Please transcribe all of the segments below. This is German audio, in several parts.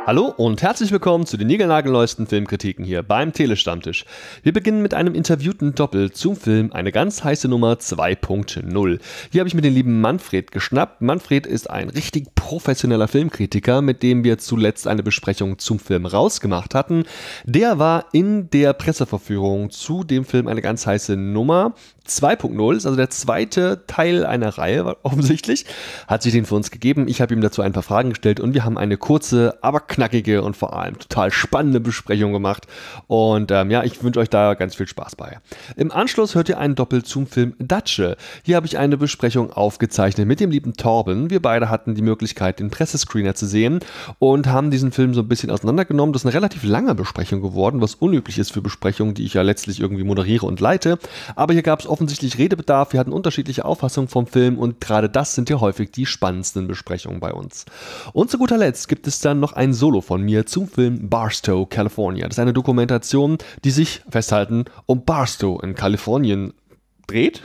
Hallo und herzlich willkommen zu den niegelnagelneuesten Filmkritiken hier beim Telestammtisch. Wir beginnen mit einem interviewten Doppel zum Film Eine ganz heiße Nummer 2.0. Hier habe ich mir den lieben Manfred geschnappt. Manfred ist ein richtig professioneller Filmkritiker, mit dem wir zuletzt eine Besprechung zum Film rausgemacht hatten. Der war in der Presseverführung zu dem Film Eine ganz heiße Nummer 2.0, ist also der zweite Teil einer Reihe, offensichtlich, hat sich den für uns gegeben. Ich habe ihm dazu ein paar Fragen gestellt und wir haben eine kurze, aber knackige und vor allem total spannende Besprechung gemacht. Und ich wünsche euch da ganz viel Spaß bei. Im Anschluss hört ihr einen Doppel zum Film Datsche. Hier habe ich eine Besprechung aufgezeichnet mit dem lieben Torben. Wir beide hatten die Möglichkeit, den Pressescreener zu sehen und haben diesen Film so ein bisschen auseinandergenommen. Das ist eine relativ lange Besprechung geworden, was unüblich ist für Besprechungen, die ich ja letztlich irgendwie moderiere und leite. Aber hier gab es offensichtlich Redebedarf, wir hatten unterschiedliche Auffassungen vom Film und gerade das sind ja häufig die spannendsten Besprechungen bei uns. Und zu guter Letzt gibt es dann noch ein Solo von mir zum Film Barstow, California. Das ist eine Dokumentation, die sich, festhalten, um Barstow in Kalifornien dreht.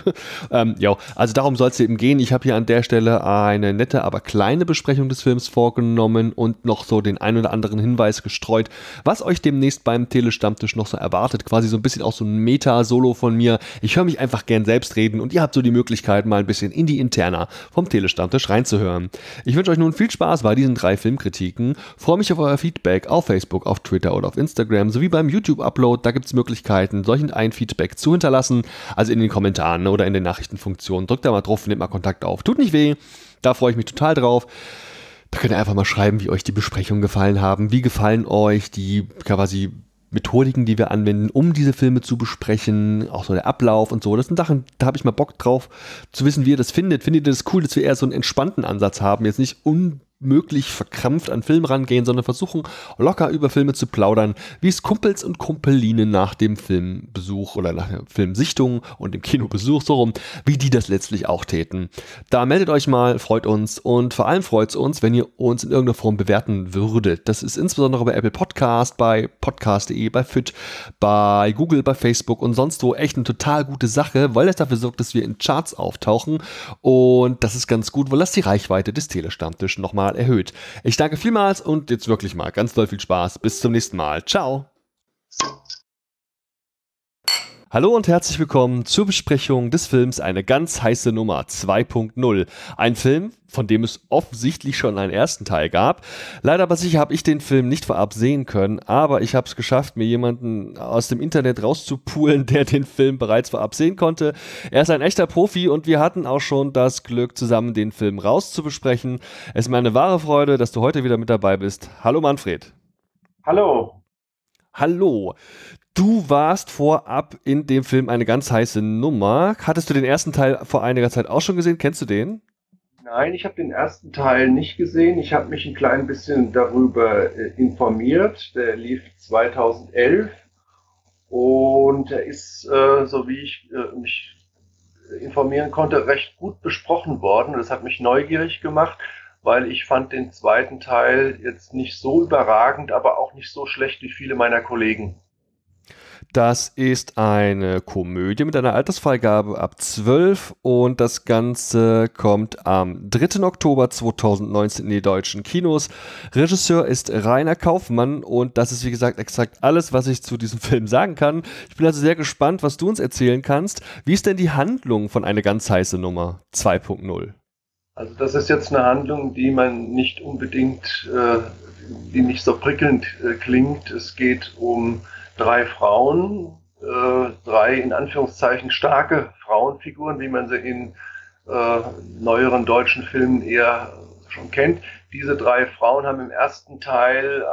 Also darum soll es eben gehen. Ich habe hier an der Stelle eine nette, aber kleine Besprechung des Films vorgenommen und noch so den ein oder anderen Hinweis gestreut, was euch demnächst beim Telestammtisch noch so erwartet. Quasi so ein bisschen auch so ein Meta-Solo von mir. Ich höre mich einfach gern selbst reden und ihr habt so die Möglichkeit, mal ein bisschen in die Interna vom Telestammtisch reinzuhören. Ich wünsche euch nun viel Spaß bei diesen 3 Filmkritiken. Freue mich auf euer Feedback auf Facebook, auf Twitter oder auf Instagram, sowie beim YouTube-Upload. Da gibt es Möglichkeiten, solch ein Feedback zu hinterlassen, also in den Kommentaren oder in den Nachrichtenfunktionen. Drückt da mal drauf, nehmt mal Kontakt auf. Tut nicht weh, da freue ich mich total drauf. Da könnt ihr einfach mal schreiben, wie euch die Besprechungen gefallen haben. Wie gefallen euch die quasi Methodiken, die wir anwenden, um diese Filme zu besprechen, auch so der Ablauf und so. Das sind Sachen, da habe ich mal Bock drauf zu wissen, wie ihr das findet. Findet ihr das cool, dass wir eher so einen entspannten Ansatz haben, jetzt nicht unmöglich verkrampft an Film rangehen, sondern versuchen locker über Filme zu plaudern, wie es Kumpels und Kumpelinen nach dem Filmbesuch oder nach der Filmsichtung und dem Kinobesuch so rum, wie die das letztlich auch täten. Da meldet euch mal, freut uns und vor allem freut es uns, wenn ihr uns in irgendeiner Form bewerten würdet. Das ist insbesondere bei Apple Podcast, bei podcast.de, bei FIT, bei Google, bei Facebook und sonst wo echt eine total gute Sache, weil das dafür sorgt, dass wir in Charts auftauchen und das ist ganz gut, weil das die Reichweite des Telestammtisch nochmal erhöht. Ich danke vielmals und jetzt wirklich mal ganz doll viel Spaß. Bis zum nächsten Mal. Ciao. Hallo und herzlich willkommen zur Besprechung des Films Eine ganz heiße Nummer 2.0. Ein Film, von dem es offensichtlich schon einen ersten Teil gab. Leider aber sicher habe ich den Film nicht vorab sehen können, aber ich habe es geschafft, mir jemanden aus dem Internet rauszupulen, der den Film bereits vorab sehen konnte. Er ist ein echter Profi und wir hatten auch schon das Glück, zusammen den Film rauszubesprechen. Es ist mir eine wahre Freude, dass du heute wieder mit dabei bist. Hallo Manfred. Hallo. Hallo. Du warst vorab in dem Film Eine ganz heiße Nummer. Hattest du den ersten Teil vor einiger Zeit auch schon gesehen? Kennst du den? Nein, ich habe den ersten Teil nicht gesehen. Ich habe mich ein klein bisschen darüber informiert. Der lief 2011 und er ist, so wie ich mich informieren konnte, recht gut besprochen worden. Das hat mich neugierig gemacht, weil ich fand den zweiten Teil jetzt nicht so überragend, aber auch nicht so schlecht wie viele meiner Kollegen. Das ist eine Komödie mit einer Altersfreigabe ab 12 und das Ganze kommt am 3. Oktober 2019 in die deutschen Kinos. Regisseur ist Rainer Kaufmann und das ist wie gesagt exakt alles, was ich zu diesem Film sagen kann. Ich bin also sehr gespannt, was du uns erzählen kannst. Wie ist denn die Handlung von Eine ganz heiße Nummer 2.0? Also das ist jetzt eine Handlung, die man nicht unbedingt, die nicht so prickelnd klingt. Es geht um 3 Frauen, 3 in Anführungszeichen starke Frauenfiguren, wie man sie in neueren deutschen Filmen eher schon kennt. Diese 3 Frauen haben im ersten Teil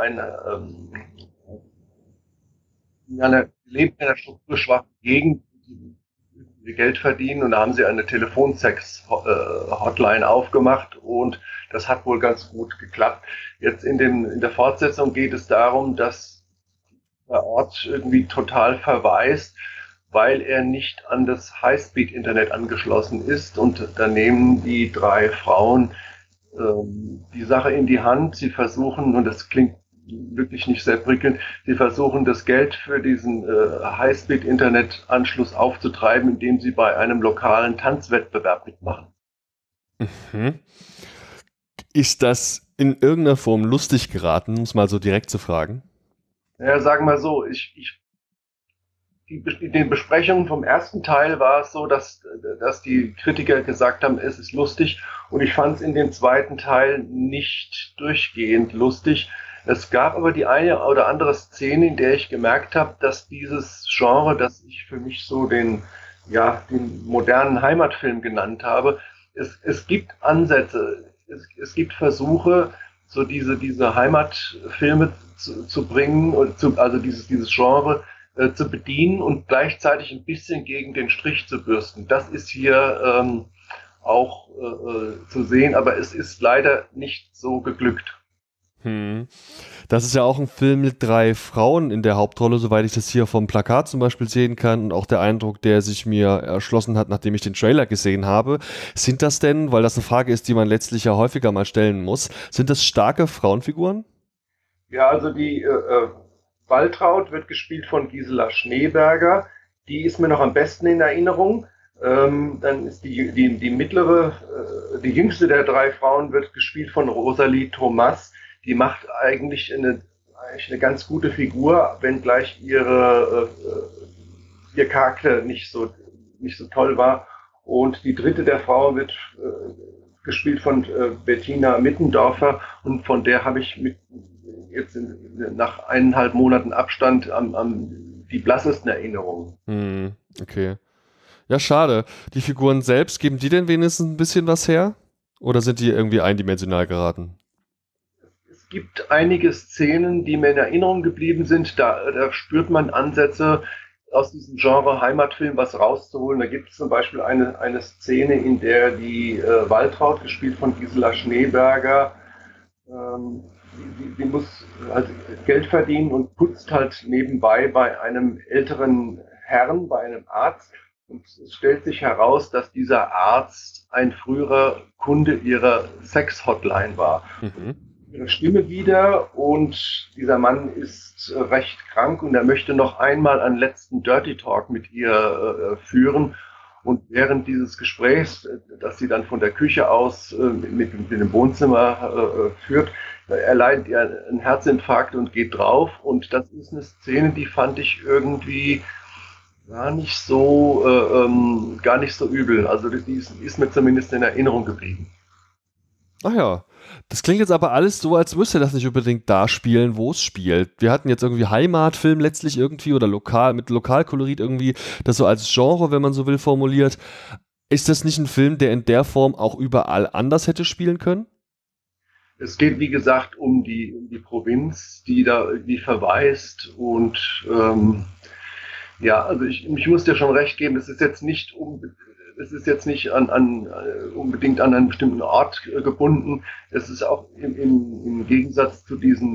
leben in einer strukturschwachen Gegend, die Geld verdienen und da haben sie eine Telefonsex-Hotline aufgemacht und das hat wohl ganz gut geklappt. Jetzt in der Fortsetzung geht es darum, dass der Ort irgendwie total verwaist, weil er nicht an das Highspeed-Internet angeschlossen ist. Und da nehmen die 3 Frauen die Sache in die Hand. Sie versuchen, und das klingt wirklich nicht sehr prickelnd, sie versuchen das Geld für diesen Highspeed-Internet-Anschluss aufzutreiben, indem sie bei einem lokalen Tanzwettbewerb mitmachen. Mhm. Ist das in irgendeiner Form lustig geraten, um es mal so direkt zu fragen? Ja, sagen wir so, in den Besprechungen vom ersten Teil war es so, dass die Kritiker gesagt haben, es ist lustig, und ich fand es in dem zweiten Teil nicht durchgehend lustig. Es gab aber die eine oder andere Szene, in der ich gemerkt habe, dass dieses Genre, das ich für mich so den modernen Heimatfilm genannt habe, es gibt Ansätze, es gibt Versuche, so diese Heimatfilme zu bringen, also dieses Genre zu bedienen und gleichzeitig ein bisschen gegen den Strich zu bürsten. Das ist hier auch zu sehen, aber es ist leider nicht so geglückt. Das ist ja auch ein Film mit 3 Frauen in der Hauptrolle, soweit ich das hier vom Plakat zum Beispiel sehen kann, und auch der Eindruck, der sich mir erschlossen hat, nachdem ich den Trailer gesehen habe. Sind das denn, weil das eine Frage ist, die man letztlich ja häufiger mal stellen muss, sind das starke Frauenfiguren? Ja, also die Waltraud wird gespielt von Gisela Schneeberger. Die ist mir noch am besten in Erinnerung. Dann ist die mittlere, die jüngste der 3 Frauen wird gespielt von Rosalie Thomas. Die macht eigentlich eine ganz gute Figur, wenngleich ihr Charakter nicht so toll war. Und die dritte der Frauen wird gespielt von Bettina Mittendorfer, und von der habe ich nach 1,5 Monaten Abstand die blassesten Erinnerungen. Okay. Ja, schade. Die Figuren selbst, geben die denn wenigstens ein bisschen was her? Oder sind die irgendwie eindimensional geraten? Es gibt einige Szenen, die mir in Erinnerung geblieben sind. Da spürt man Ansätze aus diesem Genre Heimatfilm was rauszuholen. Da gibt es zum Beispiel eine Szene, in der die Waltraud, gespielt von Gisela Schneeberger, die muss halt Geld verdienen und putzt halt nebenbei bei einem älteren Herrn, bei einem Arzt. Und es stellt sich heraus, dass dieser Arzt ein früherer Kunde ihrer Sex-Hotline war. Ihre Stimme wieder, und dieser Mann ist recht krank und er möchte noch einmal einen letzten Dirty Talk mit ihr führen. Und während dieses Gesprächs, das sie dann von der Küche aus mit dem Wohnzimmer führt, erleidet er einen Herzinfarkt und geht drauf. Und das ist eine Szene, die fand ich irgendwie gar nicht so übel. Also die ist mir zumindest in Erinnerung geblieben. Ach ja, das klingt jetzt aber alles so, als müsste das nicht unbedingt da spielen, wo es spielt. Wir hatten jetzt irgendwie Heimatfilm letztlich irgendwie oder mit Lokalkolorit irgendwie, das so als Genre, wenn man so will, formuliert. Ist das nicht ein Film, der in der Form auch überall anders hätte spielen können? Es geht, wie gesagt, um die Provinz, die da irgendwie verwaist, und also ich muss dir schon recht geben, es ist jetzt nicht unbedingt an einen bestimmten Ort gebunden. Es ist auch im Gegensatz zu diesen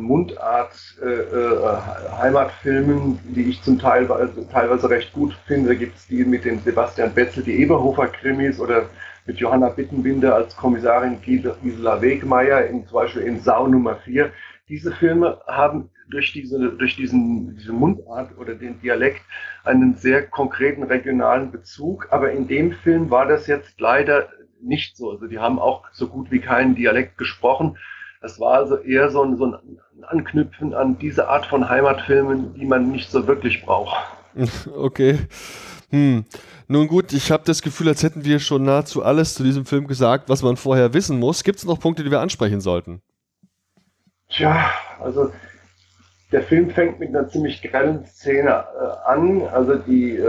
Mundart-Heimatfilmen, die ich teilweise recht gut finde. Da gibt es die mit dem Sebastian Betzel, die Eberhofer-Krimis, oder mit Johanna Bittenbinder als Kommissarin Gisela Wegmeier, zum Beispiel in Sau Nummer 4. Diese Filme haben durch diese Mundart oder den Dialekt einen sehr konkreten regionalen Bezug. Aber in dem Film war das jetzt leider nicht so. Also die haben auch so gut wie keinen Dialekt gesprochen. Das war also eher so ein Anknüpfen an diese Art von Heimatfilmen, die man nicht so wirklich braucht. Okay. Nun gut, ich habe das Gefühl, als hätten wir schon nahezu alles zu diesem Film gesagt, was man vorher wissen muss. Gibt es noch Punkte, die wir ansprechen sollten? Tja, also der Film fängt mit einer ziemlich grellen Szene an. Also die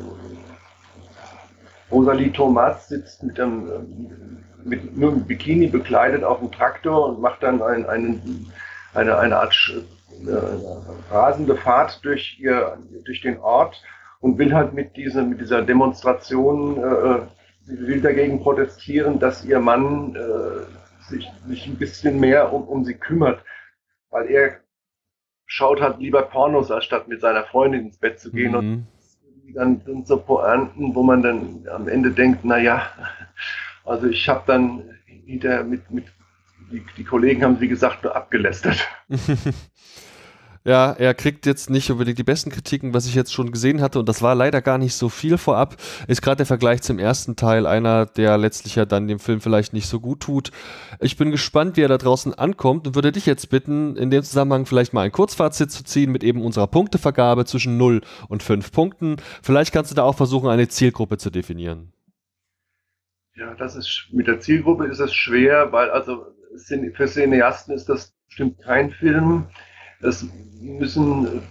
Rosalie Thomas sitzt nur mit Bikini bekleidet auf dem Traktor und macht dann eine Art rasende Fahrt durch den Ort und will halt mit dieser Demonstration will dagegen protestieren, dass ihr Mann sich ein bisschen mehr um sie kümmert, weil er schaut halt lieber Pornos, als statt mit seiner Freundin ins Bett zu gehen. Und dann sind so Pointen, wo man dann am Ende denkt, also ich habe dann hinterher die Kollegen haben, wie gesagt, nur abgelästert. Ja, er kriegt jetzt nicht unbedingt die besten Kritiken, was ich jetzt schon gesehen hatte, und das war leider gar nicht so viel vorab, ist gerade der Vergleich zum ersten Teil einer, der letztlich ja dann dem Film vielleicht nicht so gut tut. Ich bin gespannt, wie er da draußen ankommt und würde dich jetzt bitten, in dem Zusammenhang vielleicht mal ein Kurzfazit zu ziehen mit eben unserer Punktevergabe zwischen 0 und 5 Punkten. Vielleicht kannst du da auch versuchen, eine Zielgruppe zu definieren. Ja, mit der Zielgruppe ist es schwer, weil also für Cineasten ist das bestimmt kein Film. Es müssen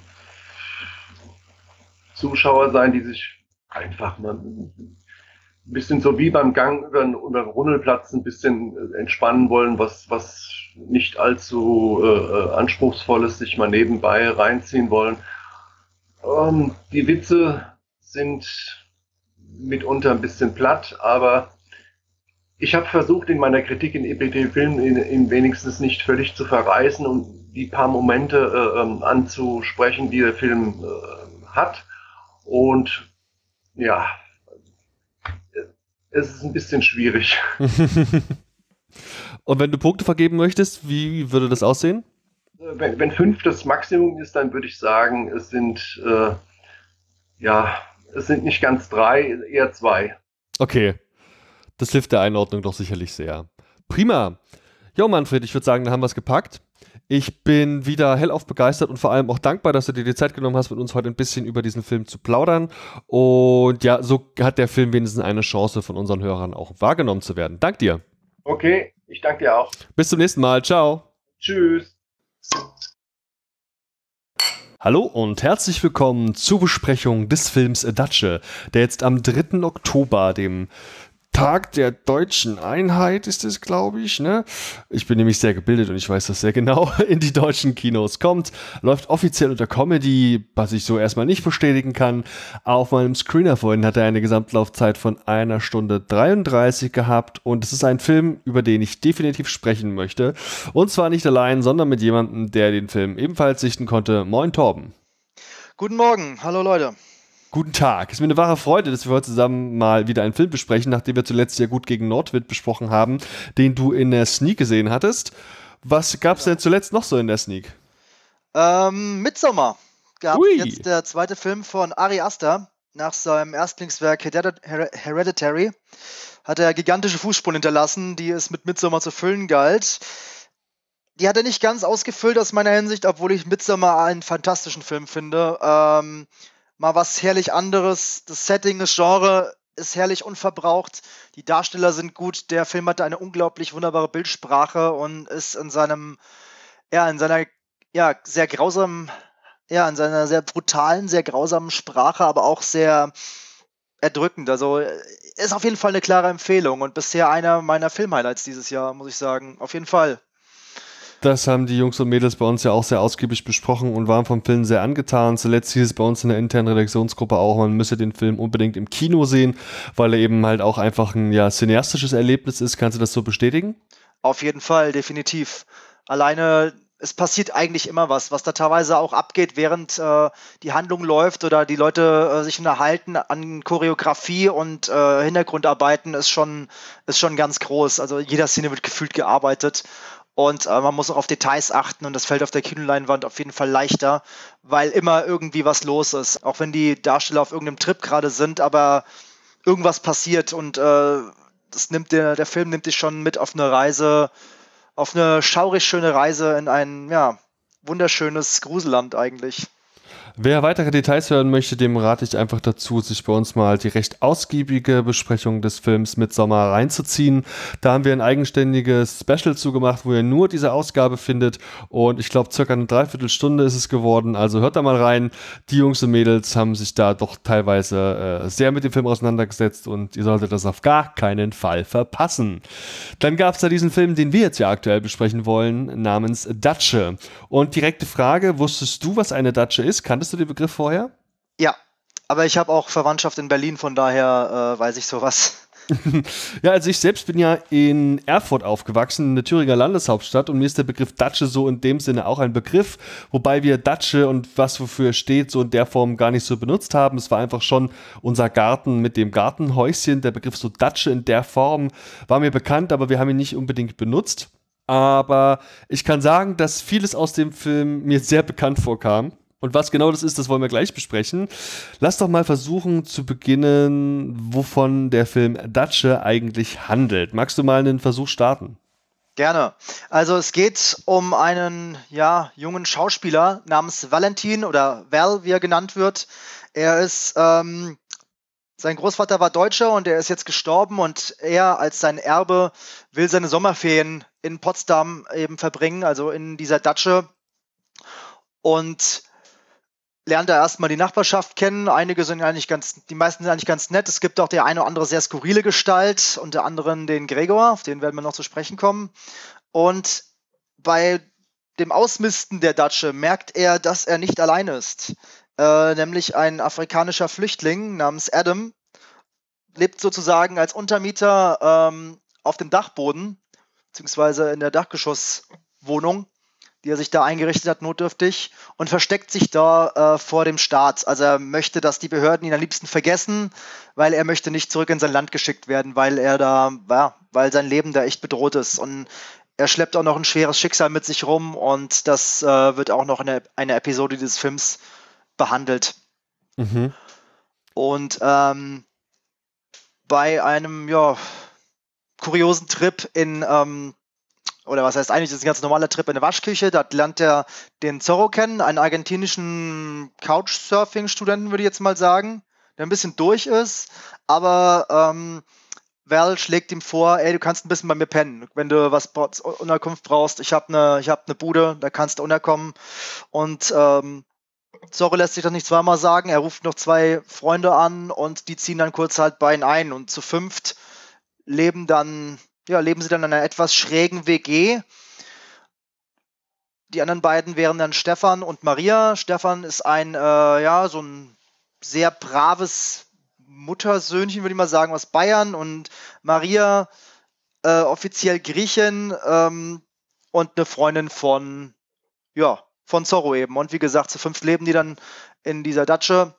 Zuschauer sein, die sich einfach mal ein bisschen so wie beim Gang über den Rummelplatz ein bisschen entspannen wollen, was nicht allzu anspruchsvolles sich mal nebenbei reinziehen wollen. Die Witze sind mitunter ein bisschen platt, aber ich habe versucht, in meiner Kritik in EPT Film ihn wenigstens nicht völlig zu verreißen und die paar Momente anzusprechen, die der Film hat. Und ja, es ist ein bisschen schwierig. Und wenn du Punkte vergeben möchtest, wie würde das aussehen? Wenn 5 das Maximum ist, dann würde ich sagen, es sind nicht ganz 3, eher 2. Okay. Das hilft der Einordnung doch sicherlich sehr. Prima. Jo, Manfred, ich würde sagen, da haben wir es gepackt. Ich bin wieder hellauf begeistert und vor allem auch dankbar, dass du dir die Zeit genommen hast, mit uns heute ein bisschen über diesen Film zu plaudern. Und ja, so hat der Film wenigstens eine Chance, von unseren Hörern auch wahrgenommen zu werden. Dank dir. Okay, ich danke dir auch. Bis zum nächsten Mal. Ciao. Tschüss. Hallo und herzlich willkommen zur Besprechung des Films Datsche, der jetzt am 3. Oktober, dem Tag der deutschen Einheit ist es, glaube ich, ne? Ich bin nämlich sehr gebildet und ich weiß das sehr genau, in die deutschen Kinos kommt. Läuft offiziell unter Comedy, was ich so erstmal nicht bestätigen kann. Auf meinem Screener vorhin hat er eine Gesamtlaufzeit von 1 Stunde 33 gehabt und es ist ein Film, über den ich definitiv sprechen möchte. Und zwar nicht allein, sondern mit jemandem, der den Film ebenfalls sichten konnte. Moin Torben. Guten Morgen, hallo Leute. Guten Tag. Es ist mir eine wahre Freude, dass wir heute zusammen mal wieder einen Film besprechen, nachdem wir zuletzt ja Gut gegen Nordwind besprochen haben, den du in der Sneak gesehen hattest. Was gab es denn zuletzt noch so in der Sneak? Midsommar gab Ui. jetzt der zweite Film von Ari Aster. Nach seinem Erstlingswerk Hereditary hat er gigantische Fußspuren hinterlassen, die es mit Midsommar zu füllen galt. Die hat er nicht ganz ausgefüllt aus meiner Hinsicht, obwohl ich Midsommar einen fantastischen Film finde. Mal was herrlich anderes. Das Setting, das Genre ist herrlich unverbraucht. Die Darsteller sind gut. Der Film hatte eine unglaublich wunderbare Bildsprache und ist in seiner sehr grausamen, in seiner sehr brutalen, sehr grausamen Sprache, aber auch sehr erdrückend. Also ist auf jeden Fall eine klare Empfehlung und bisher einer meiner Film-Highlights dieses Jahr, muss ich sagen. Auf jeden Fall. Das haben die Jungs und Mädels bei uns ja auch sehr ausgiebig besprochen und waren vom Film sehr angetan. Zuletzt hieß es bei uns in der internen Redaktionsgruppe auch, man müsse den Film unbedingt im Kino sehen, weil er eben halt auch einfach ein cineastisches Erlebnis ist. Kannst du das so bestätigen? Auf jeden Fall, definitiv. Alleine, es passiert eigentlich immer was da teilweise auch abgeht, während die Handlung läuft oder die Leute sich unterhalten an Choreografie und Hintergrundarbeiten ist schon ganz groß. Also jeder Szene wird gefühlt gearbeitet. Und man muss auch auf Details achten und das fällt auf der Kinoleinwand auf jeden Fall leichter, weil immer irgendwie was los ist. Auch wenn die Darsteller auf irgendeinem Trip gerade sind, aber irgendwas passiert und der Film nimmt dich schon mit auf eine Reise, auf eine schaurig schöne Reise in ein wunderschönes Gruselland eigentlich. Wer weitere Details hören möchte, dem rate ich einfach dazu, sich bei uns mal die recht ausgiebige Besprechung des Films Midsommar reinzuziehen. Da haben wir ein eigenständiges Special zugemacht, wo ihr nur diese Ausgabe findet und ich glaube, circa eine Dreiviertelstunde ist es geworden, also hört da mal rein. Die Jungs und Mädels haben sich da doch teilweise sehr mit dem Film auseinandergesetzt und ihr solltet das auf gar keinen Fall verpassen. Dann gab es da diesen Film, den wir jetzt ja aktuell besprechen wollen, namens Datsche. Und direkte Frage, wusstest du, was eine Datsche ist? Kanntest du den Begriff vorher? Ja, aber ich habe auch Verwandtschaft in Berlin, von daher weiß ich sowas. Ja, also ich selbst bin ja in Erfurt aufgewachsen, in der Thüringer Landeshauptstadt und mir ist der Begriff Datsche so in dem Sinne auch ein Begriff, wobei wir Datsche und was wofür er steht, so in der Form gar nicht so benutzt haben. Es war einfach schon unser Garten mit dem Gartenhäuschen. Der Begriff so Datsche in der Form war mir bekannt, aber wir haben ihn nicht unbedingt benutzt. aber ich kann sagen, dass vieles aus dem Film mir sehr bekannt vorkam. Und was genau das ist, das wollen wir gleich besprechen. Lass doch mal versuchen zu beginnen, wovon der Film Datsche eigentlich handelt. Magst du mal einen Versuch starten? Gerne. Also es geht um einen jungen Schauspieler namens Valentin oder Val, wie er genannt wird. Sein Großvater war Deutscher und er ist jetzt gestorben und er als sein Erbe will seine Sommerferien in Potsdam eben verbringen, also in dieser Datsche, und lernt da erstmal die Nachbarschaft kennen. Die meisten sind eigentlich ganz nett. Es gibt auch der eine oder andere sehr skurrile Gestalt, unter anderem den Gregor, auf den werden wir noch zu sprechen kommen. Und bei dem Ausmisten der Datsche merkt er, dass er nicht allein ist. Nämlich ein afrikanischer Flüchtling namens Adam lebt sozusagen als Untermieter auf dem Dachboden, beziehungsweise in der Dachgeschosswohnung, die er sich da eingerichtet hat, notdürftig, und versteckt sich da vor dem Staat. Also er möchte, dass die Behörden ihn am liebsten vergessen, weil er möchte nicht zurück in sein Land geschickt werden, weil sein Leben da echt bedroht ist. Und er schleppt auch noch ein schweres Schicksal mit sich rum und das wird auch noch in einer Episode dieses Films behandelt. Mhm. Und bei einem kuriosen Trip oder was heißt eigentlich, das ist ein ganz normaler Trip in eine Waschküche, da lernt er den Zorro kennen, einen argentinischen Couchsurfing-Studenten, würde ich jetzt mal sagen, der ein bisschen durch ist, aber Val schlägt ihm vor, ey, du kannst ein bisschen bei mir pennen, wenn du Unterkunft brauchst, ich hab ne Bude, da kannst du unterkommen, und Zorro lässt sich das nicht zweimal sagen, er ruft noch 2 Freunde an und die ziehen dann kurz halt bei ihm ein, und zu 5 leben sie dann in einer etwas schrägen WG. Die anderen beiden wären dann Stefan und Maria. Stefan ist so ein sehr braves Muttersöhnchen, würde ich mal sagen, aus Bayern, und Maria offiziell Griechin und eine Freundin von Zorro eben. Und wie gesagt, zu 5 leben die dann in dieser Datsche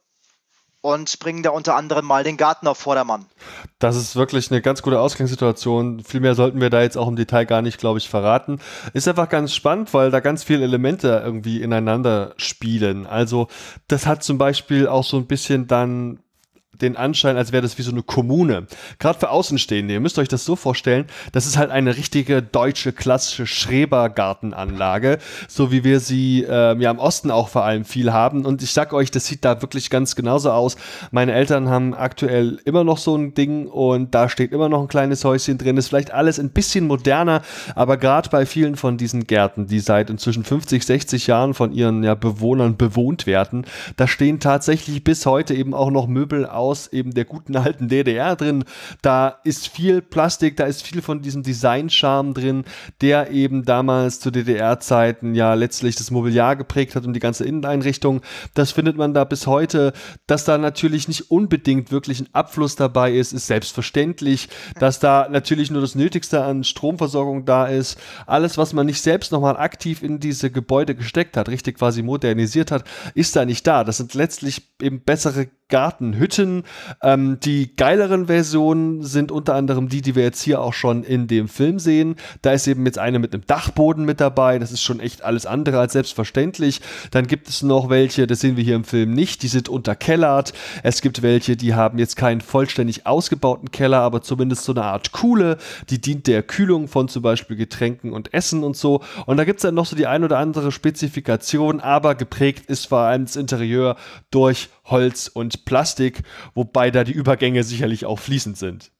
und bringen da unter anderem mal den Garten auf Vordermann. Das ist wirklich eine ganz gute Ausgangssituation. Viel mehr sollten wir da jetzt auch im Detail gar nicht, glaube ich, verraten. Ist einfach ganz spannend, weil da ganz viele Elemente irgendwie ineinander spielen. Also das hat zum Beispiel auch so ein bisschen dann den Anschein, als wäre das wie so eine Kommune. Gerade für Außenstehende, ihr müsst euch das so vorstellen, das ist halt eine richtige deutsche, klassische Schrebergartenanlage, so wie wir sie im Osten auch vor allem viel haben. Und ich sag euch, das sieht da wirklich ganz genauso aus. Meine Eltern haben aktuell immer noch so ein Ding und da steht immer noch ein kleines Häuschen drin. Ist vielleicht alles ein bisschen moderner, aber gerade bei vielen von diesen Gärten, die seit inzwischen 50, 60 Jahren von ihren Bewohnern bewohnt werden, da stehen tatsächlich bis heute eben auch noch Möbel aus eben der guten alten DDR drin. Da ist viel Plastik, da ist viel von diesem Design-Charme drin, der eben damals zu DDR-Zeiten letztlich das Mobiliar geprägt hat und die ganze Inneneinrichtung. Das findet man da bis heute. Dass da natürlich nicht unbedingt wirklich ein Abfluss dabei ist selbstverständlich. Dass da natürlich nur das Nötigste an Stromversorgung da ist. Alles, was man nicht selbst nochmal aktiv in diese Gebäude gesteckt hat, richtig quasi modernisiert hat, ist da nicht da. Das sind letztlich eben bessere Gartenhütten. Die geileren Versionen sind unter anderem die wir jetzt hier auch schon in dem Film sehen. Da ist eben jetzt eine mit einem Dachboden mit dabei. Das ist schon echt alles andere als selbstverständlich. Dann gibt es noch welche, das sehen wir hier im Film nicht, die sind unterkellert. Es gibt welche, die haben jetzt keinen vollständig ausgebauten Keller, aber zumindest so eine Art Kuhle. Die dient der Kühlung von zum Beispiel Getränken und Essen und so. Und da gibt es dann noch so die ein oder andere Spezifikation, aber geprägt ist vor allem das Interieur durch Holz und Plastik, wobei da die Übergänge sicherlich auch fließend sind.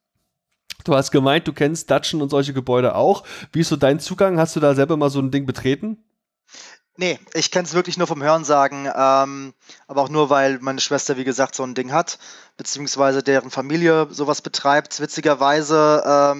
Du hast gemeint, du kennst Datschen und solche Gebäude auch. Wie ist so dein Zugang? Hast du da selber mal so ein Ding betreten? Nee, ich kenne es wirklich nur vom Hörensagen, aber auch nur, weil meine Schwester, wie gesagt, so ein Ding hat, beziehungsweise deren Familie sowas betreibt. Witzigerweise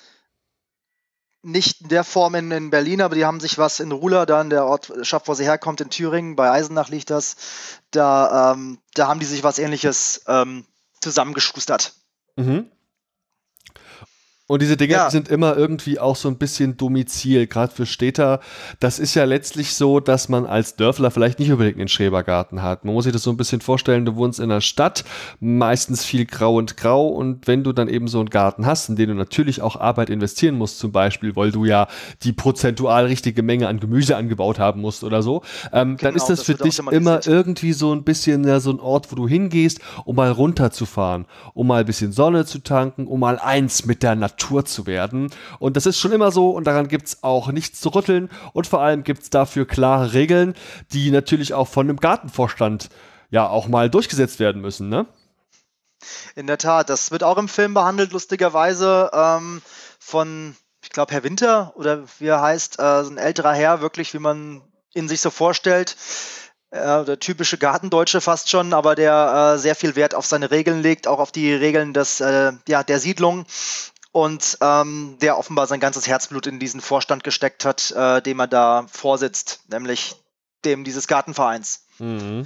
nicht in der Form in Berlin, aber die haben sich was in Ruhla, da in der Ortschaft, wo sie herkommt, in Thüringen, bei Eisenach liegt das, da haben die sich was Ähnliches zusammengeschustert. Mhm. Und diese Dinger sind immer irgendwie auch so ein bisschen Domizil, gerade für Städter. Das ist ja letztlich so, dass man als Dörfler vielleicht nicht unbedingt einen Schrebergarten hat. Man muss sich das so ein bisschen vorstellen, du wohnst in einer Stadt, meistens viel grau und wenn du dann eben so einen Garten hast, in den du natürlich auch Arbeit investieren musst, zum Beispiel, weil du ja die prozentual richtige Menge an Gemüse angebaut haben musst oder so, dann ist das für dich immer irgendwie so ein bisschen so ein Ort, wo du hingehst, um mal runterzufahren, um mal ein bisschen Sonne zu tanken, um mal eins mit der Natur zu werden. Und das ist schon immer so und daran gibt es auch nichts zu rütteln und vor allem gibt es dafür klare Regeln, die natürlich auch von einem Gartenvorstand ja auch mal durchgesetzt werden müssen, ne? In der Tat, das wird auch im Film behandelt, lustigerweise von, ich glaube, Herr Winter oder wie er heißt, so ein älterer Herr, wirklich, wie man ihn sich so vorstellt. Der typische Gartendeutsche fast schon, aber der sehr viel Wert auf seine Regeln legt, auch auf die Regeln der Siedlung. Und der offenbar sein ganzes Herzblut in diesen Vorstand gesteckt hat, dem er da vorsitzt, nämlich dem dieses Gartenvereins. Mhm.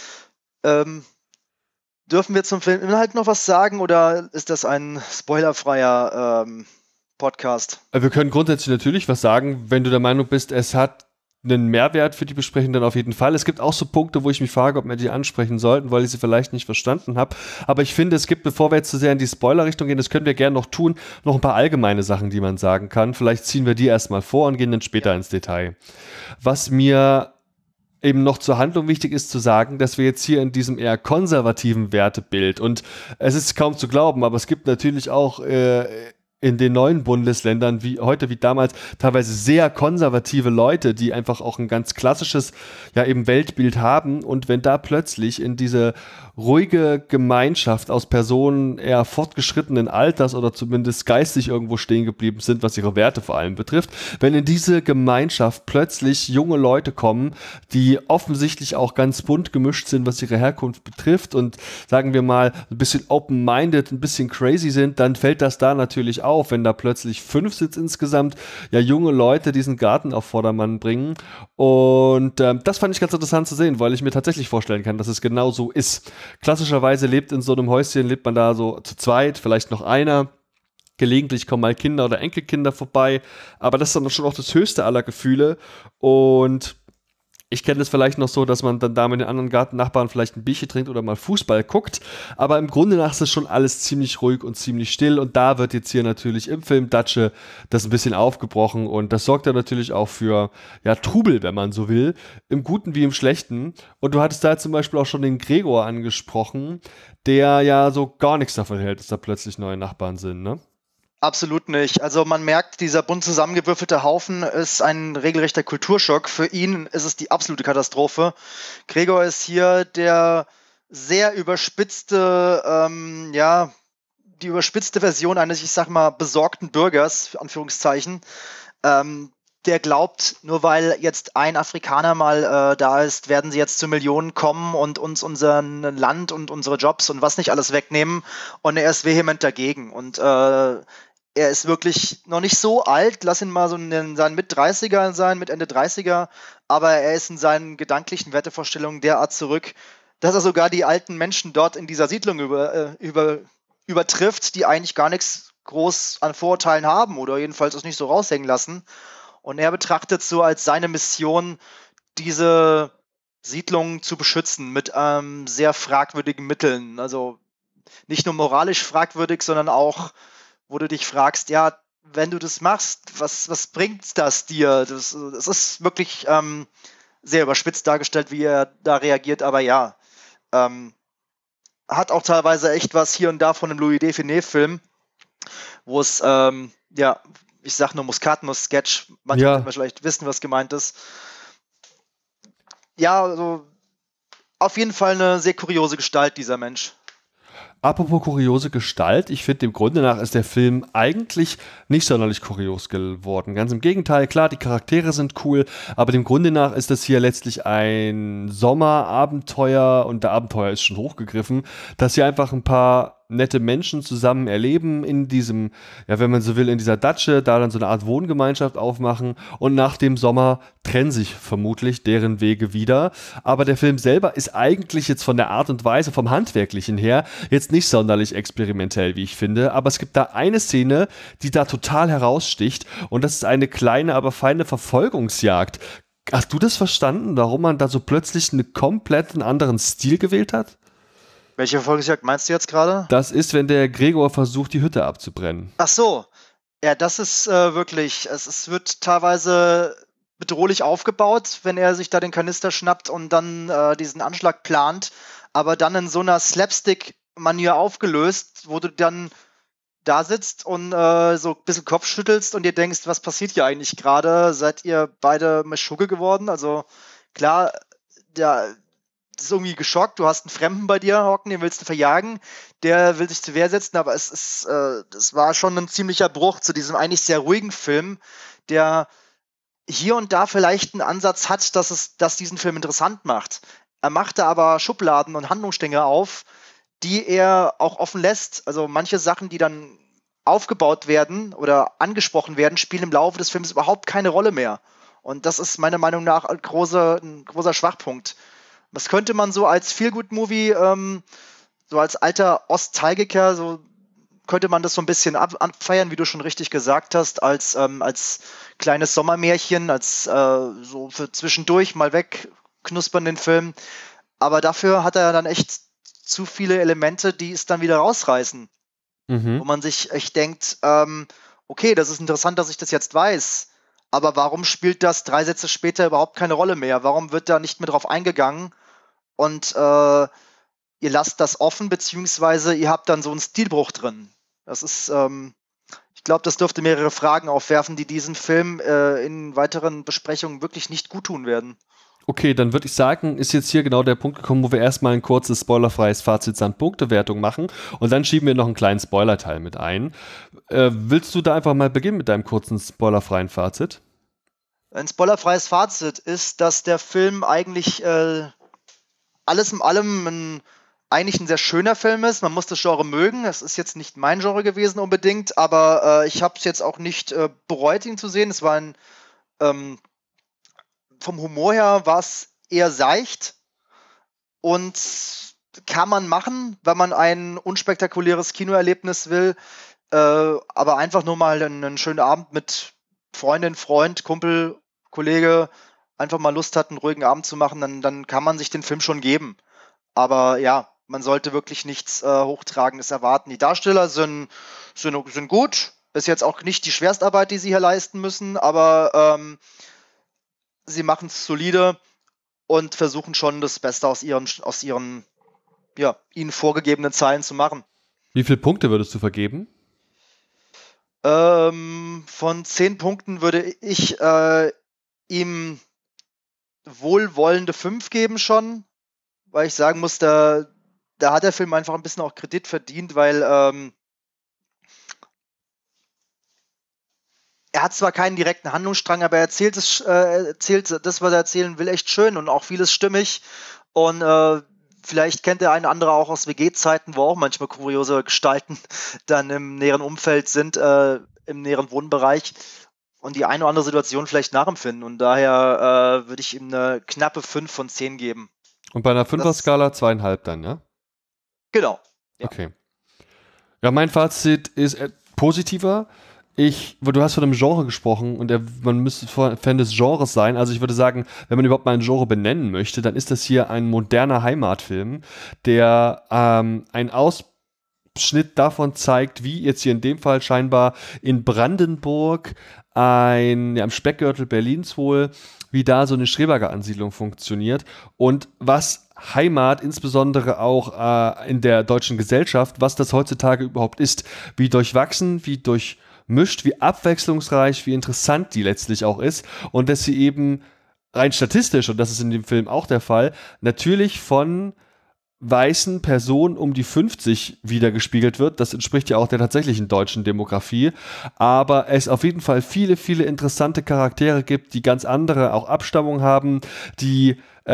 Dürfen wir zum Filminhalt noch was sagen oder ist das ein spoilerfreier Podcast? Wir können grundsätzlich natürlich was sagen, wenn du der Meinung bist, es hat einen Mehrwert für die Besprechung, dann auf jeden Fall. Es gibt auch so Punkte, wo ich mich frage, ob wir die ansprechen sollten, weil ich sie vielleicht nicht verstanden habe. Aber ich finde, es gibt, bevor wir jetzt zu sehr in die Spoiler-Richtung gehen, das können wir gerne noch tun, noch ein paar allgemeine Sachen, die man sagen kann. Vielleicht ziehen wir die erstmal vor und gehen dann später ins Detail. Was mir eben noch zur Handlung wichtig ist zu sagen, dass wir jetzt hier in diesem eher konservativen Wertebild, und es ist kaum zu glauben, aber es gibt natürlich auch in den neuen Bundesländern, wie heute wie damals, teilweise sehr konservative Leute, die einfach auch ein ganz klassisches, ja eben Weltbild haben, und wenn da plötzlich in diese ruhige Gemeinschaft aus Personen eher fortgeschrittenen Alters oder zumindest geistig irgendwo stehen geblieben sind, was ihre Werte vor allem betrifft, wenn in diese Gemeinschaft plötzlich junge Leute kommen, die offensichtlich auch ganz bunt gemischt sind, was ihre Herkunft betrifft und sagen wir mal ein bisschen open-minded, ein bisschen crazy sind, dann fällt das da natürlich auf, wenn da plötzlich 5 sind insgesamt, ja junge Leute diesen Garten auf Vordermann bringen, und das fand ich ganz interessant zu sehen, weil ich mir tatsächlich vorstellen kann, dass es genau so ist. Klassischerweise lebt man da so zu zweit, vielleicht noch einer. Gelegentlich kommen mal Kinder oder Enkelkinder vorbei, aber das ist dann schon auch das höchste aller Gefühle, und ich kenne das vielleicht noch so, dass man dann da mit den anderen Gartennachbarn vielleicht ein Bierchen trinkt oder mal Fußball guckt, aber im Grunde nach ist es schon alles ziemlich ruhig und ziemlich still, und da wird jetzt hier natürlich im Film Datsche das ein bisschen aufgebrochen, und das sorgt ja natürlich auch für ja, Trubel, wenn man so will, im Guten wie im Schlechten. Und du hattest da zum Beispiel auch schon den Gregor angesprochen, der ja so gar nichts davon hält, dass da plötzlich neue Nachbarn sind, ne? Absolut nicht. Also man merkt, dieser bunt zusammengewürfelte Haufen ist ein regelrechter Kulturschock. Für ihn ist es die absolute Katastrophe. Gregor ist hier der sehr überspitzte, die überspitzte Version eines, ich sag mal, besorgten Bürgers, für Anführungszeichen, der glaubt, nur weil jetzt ein Afrikaner mal da ist, werden sie jetzt zu Millionen kommen und uns unser Land und unsere Jobs und was nicht alles wegnehmen. Und er ist vehement dagegen. Und er ist wirklich noch nicht so alt, lass ihn mal so in seinen Mit-30er sein, mit Ende 30er, aber er ist in seinen gedanklichen Wertevorstellungen derart zurück, dass er sogar die alten Menschen dort in dieser Siedlung übertrifft, die eigentlich gar nichts groß an Vorurteilen haben oder jedenfalls es nicht so raushängen lassen. Und er betrachtet so als seine Mission, diese Siedlung zu beschützen mit sehr fragwürdigen Mitteln. Also nicht nur moralisch fragwürdig, sondern auch, wo du dich fragst, ja, wenn du das machst, was bringt das dir? Das ist wirklich sehr überspitzt dargestellt, wie er da reagiert, aber ja, hat auch teilweise echt was hier und da von einem Louis Define-Film, wo es, ich sag nur Muskatnuss-Sketch, manche werden vielleicht wissen, was gemeint ist. Ja, also auf jeden Fall eine sehr kuriose Gestalt, dieser Mensch. Apropos kuriose Gestalt, ich finde, dem Grunde nach ist der Film eigentlich nicht sonderlich kurios geworden. Ganz im Gegenteil, klar, die Charaktere sind cool, aber dem Grunde nach ist das hier letztlich ein Sommerabenteuer, und der Abenteuer ist schon hochgegriffen, dass hier einfach ein paar nette Menschen zusammen erleben in diesem, ja, wenn man so will, in dieser Datsche, da dann so eine Art Wohngemeinschaft aufmachen und nach dem Sommer trennen sich vermutlich deren Wege wieder. Aber der Film selber ist eigentlich jetzt von der Art und Weise, vom Handwerklichen her, jetzt nicht sonderlich experimentell, wie ich finde. Aber es gibt da eine Szene, die da total heraussticht und das ist eine kleine, aber feine Verfolgungsjagd. Hast du das verstanden, warum man da so plötzlich einen komplett anderen Stil gewählt hat? Welche Verfolgungsjagd meinst du jetzt gerade? Das ist, wenn der Gregor versucht, die Hütte abzubrennen. Ach so. Ja, das ist wirklich, es wird teilweise bedrohlich aufgebaut, wenn er sich da den Kanister schnappt und dann diesen Anschlag plant, aber dann in so einer Slapstick-Manier aufgelöst, wo du dann da sitzt und so ein bisschen Kopf schüttelst und dir denkst, was passiert hier eigentlich gerade? Seid ihr beide Meschugge geworden? Also klar, der ist irgendwie geschockt, du hast einen Fremden bei dir hocken, den willst du verjagen, der will sich zur Wehr setzen, aber das war schon ein ziemlicher Bruch zu diesem eigentlich sehr ruhigen Film, der hier und da vielleicht einen Ansatz hat, dass diesen Film interessant macht. Er machte aber Schubladen und Handlungsstränge auf, die er auch offen lässt. Also manche Sachen, die dann aufgebaut werden oder angesprochen werden, spielen im Laufe des Films überhaupt keine Rolle mehr. Und das ist meiner Meinung nach ein großer Schwachpunkt. Das könnte man so als Feel-Good-Movie, so als alter Ostalgiker, so könnte man das so ein bisschen abfeiern, wie du schon richtig gesagt hast, als kleines Sommermärchen, als so für zwischendurch mal wegknuspern den Film. Aber dafür hat er dann echt zu viele Elemente, die es dann wieder rausreißen. Wo man sich echt denkt, okay, das ist interessant, dass ich das jetzt weiß, aber warum spielt das 3 Sätze später überhaupt keine Rolle mehr? Warum wird da nicht mehr drauf eingegangen? Und ihr lasst das offen, beziehungsweise ihr habt dann so einen Stilbruch drin. Das ist, ich glaube, das dürfte mehrere Fragen aufwerfen, die diesen Film in weiteren Besprechungen wirklich nicht gut tun werden. Okay, dann würde ich sagen, ist jetzt hier genau der Punkt gekommen, wo wir erstmal ein kurzes spoilerfreies Fazit samt Punktewertung machen und dann schieben wir noch einen kleinen Spoilerteil mit ein. Willst du da einfach mal beginnen mit deinem kurzen spoilerfreien Fazit? Ein spoilerfreies Fazit ist, dass der Film eigentlich alles in allem eigentlich ein sehr schöner Film ist. Man muss das Genre mögen. Es ist jetzt nicht mein Genre gewesen unbedingt, aber ich habe es jetzt auch nicht bereut, ihn zu sehen. Es war vom Humor her war es eher seicht und kann man machen, wenn man ein unspektakuläres Kinoerlebnis will, aber einfach nur mal einen schönen Abend mit Freundin, Freund, Kumpel, Kollege einfach mal Lust hat, einen ruhigen Abend zu machen, dann kann man sich den Film schon geben. Aber ja, man sollte wirklich nichts Hochtragendes erwarten. Die Darsteller sind gut, ist jetzt auch nicht die Schwerstarbeit, die sie hier leisten müssen, aber sie machen es solide und versuchen schon das Beste aus ihren ja, ihnen vorgegebenen Zeilen zu machen. Wie viele Punkte würdest du vergeben? Von 10 Punkten würde ich ihm wohlwollende 5 geben schon, weil ich sagen muss, da hat der Film einfach ein bisschen auch Kredit verdient, weil er hat zwar keinen direkten Handlungsstrang, aber er erzählt das, was er erzählen will, echt schön und auch vieles stimmig. Und vielleicht kennt der eine oder andere auch aus WG-Zeiten, wo auch manchmal kuriose Gestalten dann im näheren Umfeld sind, im näheren Wohnbereich und die eine oder andere Situation vielleicht nachempfinden. Und daher würde ich ihm eine knappe 5 von 10 geben. Und bei einer 5er-Skala 2,5 dann, ja? Genau. Ja. Okay. Ja, mein Fazit ist positiver. Du hast von einem Genre gesprochen und man müsste Fan des Genres sein. Also ich würde sagen, wenn man überhaupt mal ein Genre benennen möchte, dann ist das hier ein moderner Heimatfilm, der einen Ausschnitt davon zeigt, wie jetzt hier in dem Fall scheinbar in Brandenburg am Speckgürtel Berlins wohl, wie da so eine Schrebergar-Ansiedlung funktioniert und was Heimat, insbesondere auch in der deutschen Gesellschaft, was das heutzutage überhaupt ist, wie durchwachsen, wie durchmischt, wie abwechslungsreich, wie interessant die letztlich auch ist und dass sie eben rein statistisch, und das ist in dem Film auch der Fall, natürlich von weißen Personen um die 50 wiedergespiegelt wird. Das entspricht ja auch der tatsächlichen deutschen Demografie. Aber es auf jeden Fall viele, viele interessante Charaktere gibt, die ganz andere auch Abstammung haben, die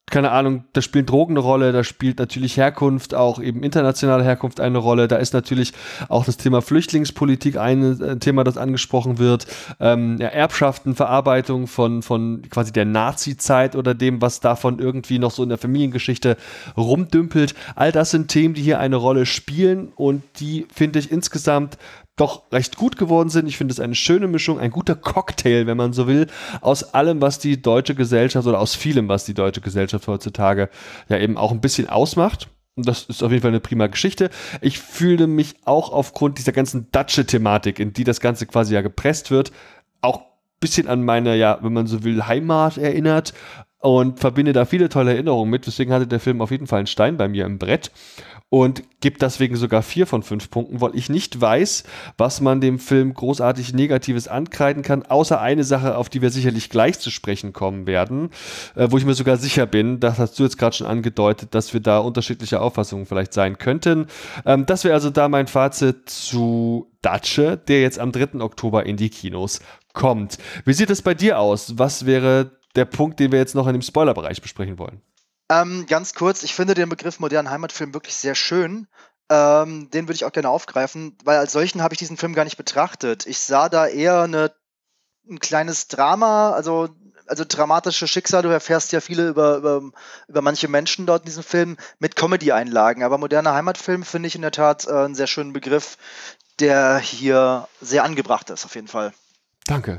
keine Ahnung, da spielt Drogen eine Rolle, da spielt natürlich Herkunft, auch eben internationale Herkunft eine Rolle. Da ist natürlich auch das Thema Flüchtlingspolitik ein Thema, das angesprochen wird. Ja, Erbschaften, Verarbeitung von quasi der Nazi-Zeit oder dem, was davon irgendwie noch so in der Familiengeschichte rumdümpelt. All das sind Themen, die hier eine Rolle spielen und die, finde ich, insgesamt doch recht gut geworden sind. Ich finde es eine schöne Mischung, ein guter Cocktail, wenn man so will, aus allem, was die deutsche Gesellschaft oder aus vielem, was die deutsche Gesellschaft heutzutage ja eben auch ein bisschen ausmacht. Und das ist auf jeden Fall eine prima Geschichte. Ich fühle mich auch aufgrund dieser ganzen Datsche-Thematik, in die das Ganze quasi ja gepresst wird, auch ein bisschen an meine, ja, wenn man so will, Heimat erinnert und verbinde da viele tolle Erinnerungen mit. Deswegen hatte der Film auf jeden Fall einen Stein bei mir im Brett. Und gebe deswegen sogar 4 von 5 Punkten, weil ich nicht weiß, was man dem Film großartig Negatives ankreiden kann, außer eine Sache, auf die wir sicherlich gleich zu sprechen kommen werden, wo ich mir sogar sicher bin, das hast du jetzt gerade schon angedeutet, dass wir da unterschiedlicher Auffassungen vielleicht sein könnten. Das wäre also da mein Fazit zu Datsche, der jetzt am 3. Oktober in die Kinos kommt. Wie sieht es bei dir aus? Was wäre der Punkt, den wir jetzt noch in dem Spoilerbereich besprechen wollen? Ganz kurz, ich finde den Begriff modernen Heimatfilm wirklich sehr schön. Den würde ich auch gerne aufgreifen, weil als solchen habe ich diesen Film gar nicht betrachtet. Ich sah da eher ein kleines Drama, also dramatische Schicksal. Du erfährst ja viele über manche Menschen dort in diesem Film mit Comedy-Einlagen. Aber moderner Heimatfilm finde ich in der Tat einen sehr schönen Begriff, der hier sehr angebracht ist, auf jeden Fall. Danke.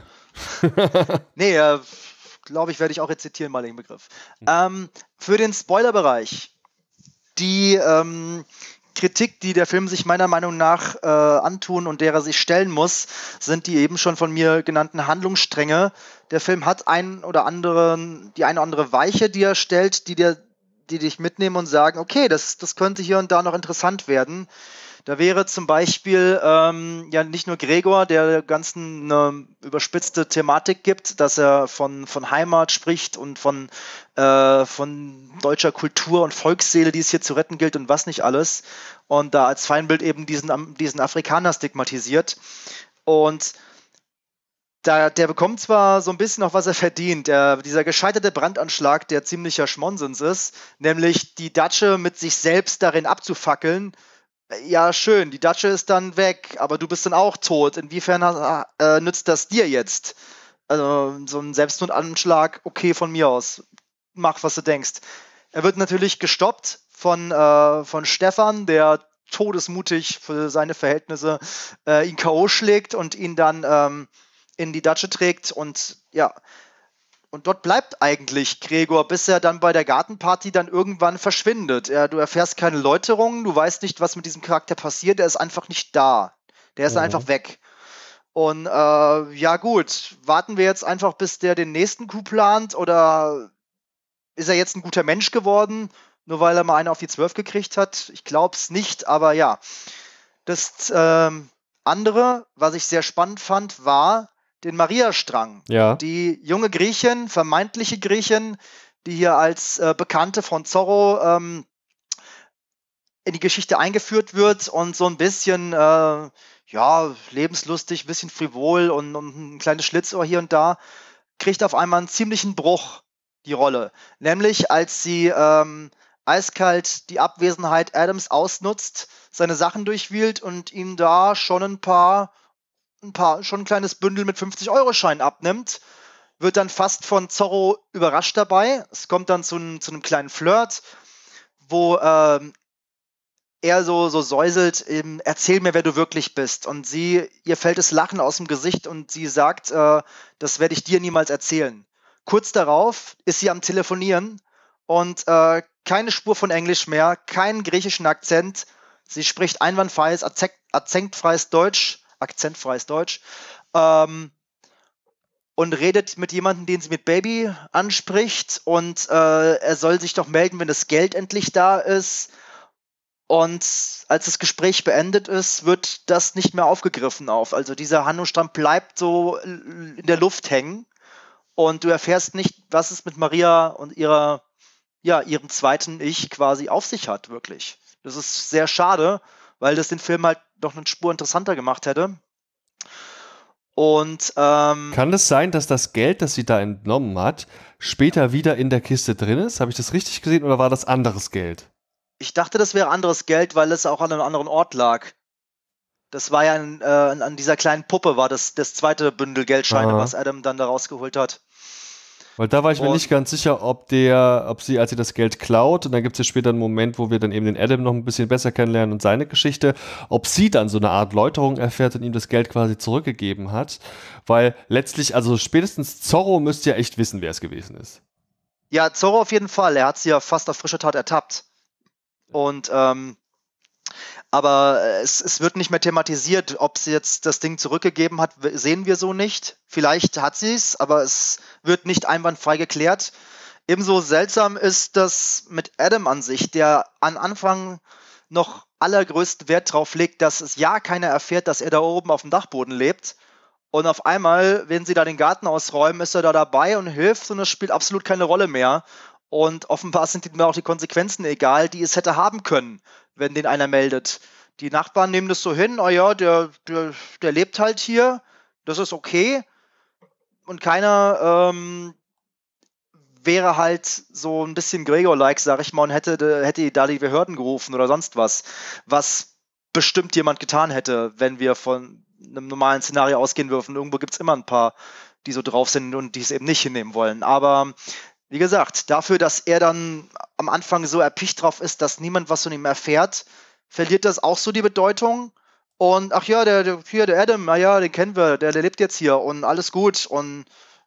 Nee, glaube ich, werde ich auch rezitieren mal den Begriff. Für den Spoilerbereich. Die Kritik, die der Film sich meiner Meinung nach antun und derer sich stellen muss, sind die eben schon von mir genannten Handlungsstränge. Der Film hat die eine oder andere Weiche, die er stellt, die dich mitnehmen und sagen, okay, das könnte hier und da noch interessant werden. Da wäre zum Beispiel ja nicht nur Gregor, der Ganzen eine überspitzte Thematik gibt, dass er von Heimat spricht und von deutscher Kultur und Volksseele, die es hier zu retten gilt und was nicht alles. Und da als Feindbild eben diesen Afrikaner stigmatisiert. Und der bekommt zwar so ein bisschen noch, was er verdient. Dieser gescheiterte Brandanschlag, der ziemlicher Schmonsens ist, nämlich die Datsche mit sich selbst darin abzufackeln. Ja, schön, die Datsche ist dann weg, aber du bist dann auch tot. Inwiefern nützt das dir jetzt? Also so ein Selbstmordanschlag, okay, von mir aus. Mach, was du denkst. Er wird natürlich gestoppt von Stefan, der todesmutig für seine Verhältnisse ihn K.O. schlägt und ihn dann in die Datsche trägt und ja. Und dort bleibt eigentlich Gregor, bis er dann bei der Gartenparty dann irgendwann verschwindet. Du erfährst keine Läuterungen, du weißt nicht, was mit diesem Charakter passiert, er ist einfach nicht da. Der ist einfach weg. Und ja gut, warten wir jetzt einfach, bis der den nächsten Coup plant oder ist er jetzt ein guter Mensch geworden, nur weil er mal eine auf die 12 gekriegt hat? Ich glaube es nicht, aber ja. Das andere, was ich sehr spannend fand, war den Maria-Strang. Ja. Die junge Griechin, vermeintliche Griechin, die hier als Bekannte von Zorro in die Geschichte eingeführt wird und so ein bisschen lebenslustig, ein bisschen frivol und ein kleines Schlitzohr hier und da, kriegt auf einmal einen ziemlichen Bruch, die Rolle. Nämlich, als sie eiskalt die Abwesenheit Adams ausnutzt, seine Sachen durchwühlt und ihm da schon ein kleines Bündel mit 50-Euro-Scheinen abnimmt, wird dann fast von Zorro überrascht dabei. Es kommt dann zu einem kleinen Flirt, wo er so säuselt, erzähl mir, wer du wirklich bist. Und ihr fällt das Lachen aus dem Gesicht und sie sagt, das werde ich dir niemals erzählen. Kurz darauf ist sie am Telefonieren und keine Spur von Englisch mehr, keinen griechischen Akzent. Sie spricht einwandfreies, akzentfreies Deutsch und redet mit jemandem, den sie mit Baby anspricht und er soll sich doch melden, wenn das Geld endlich da ist. Und als das Gespräch beendet ist, wird das nicht mehr aufgegriffen Also dieser Handlungsstrang bleibt so in der Luft hängen und du erfährst nicht, was es mit Maria und ihrem zweiten Ich quasi auf sich hat, wirklich. Das ist sehr schade, weil das den Film halt noch eine Spur interessanter gemacht hätte. Und kann es sein, dass das Geld, das sie da entnommen hat, später wieder in der Kiste drin ist? Habe ich das richtig gesehen oder war das anderes Geld? ich dachte, das wäre anderes Geld, weil es auch an einem anderen Ort lag. Das war ja an dieser kleinen Puppe, war das zweite Bündel Geldscheine, Aha. was Adam dann da rausgeholt hat. Weil da war ich mir Und nicht ganz sicher, ob sie, als sie das Geld klaut, und dann gibt es ja später einen Moment, wo wir dann eben den Adam noch ein bisschen besser kennenlernen und seine Geschichte, ob sie dann so eine Art Läuterung erfährt und ihm das Geld quasi zurückgegeben hat. Weil letztlich, also spätestens Zorro müsste ja echt wissen, wer es gewesen ist. ja, Zorro auf jeden Fall. Er hat sie ja fast auf frische Tat ertappt. Und aber es wird nicht mehr thematisiert, ob sie jetzt das Ding zurückgegeben hat, sehen wir so nicht. Vielleicht hat sie es, aber es wird nicht einwandfrei geklärt. Ebenso seltsam ist das mit Adam an sich, der am Anfang noch allergrößten Wert drauf legt, dass es ja keiner erfährt, dass er da oben auf dem Dachboden lebt. Und auf einmal, wenn sie da den Garten ausräumen, ist er da dabei und hilft und es spielt absolut keine Rolle mehr. Und offenbar sind ihm auch die Konsequenzen egal, die es hätte haben können, wenn den einer meldet. Die Nachbarn nehmen das so hin, oh ja, der lebt halt hier, das ist okay. Und keiner wäre halt so ein bisschen Gregor-like, sag ich mal, und hätte da die Behörden gerufen oder sonst was bestimmt jemand getan hätte, wenn wir von einem normalen Szenario ausgehen dürfen. Irgendwo gibt es immer ein paar, die so drauf sind und die es eben nicht hinnehmen wollen. Aber wie gesagt, dafür, dass er dann am Anfang so erpicht drauf ist, dass niemand was von ihm erfährt, verliert das auch so die Bedeutung. Und ach ja, der Adam, na ja, den kennen wir, der lebt jetzt hier und alles gut. Und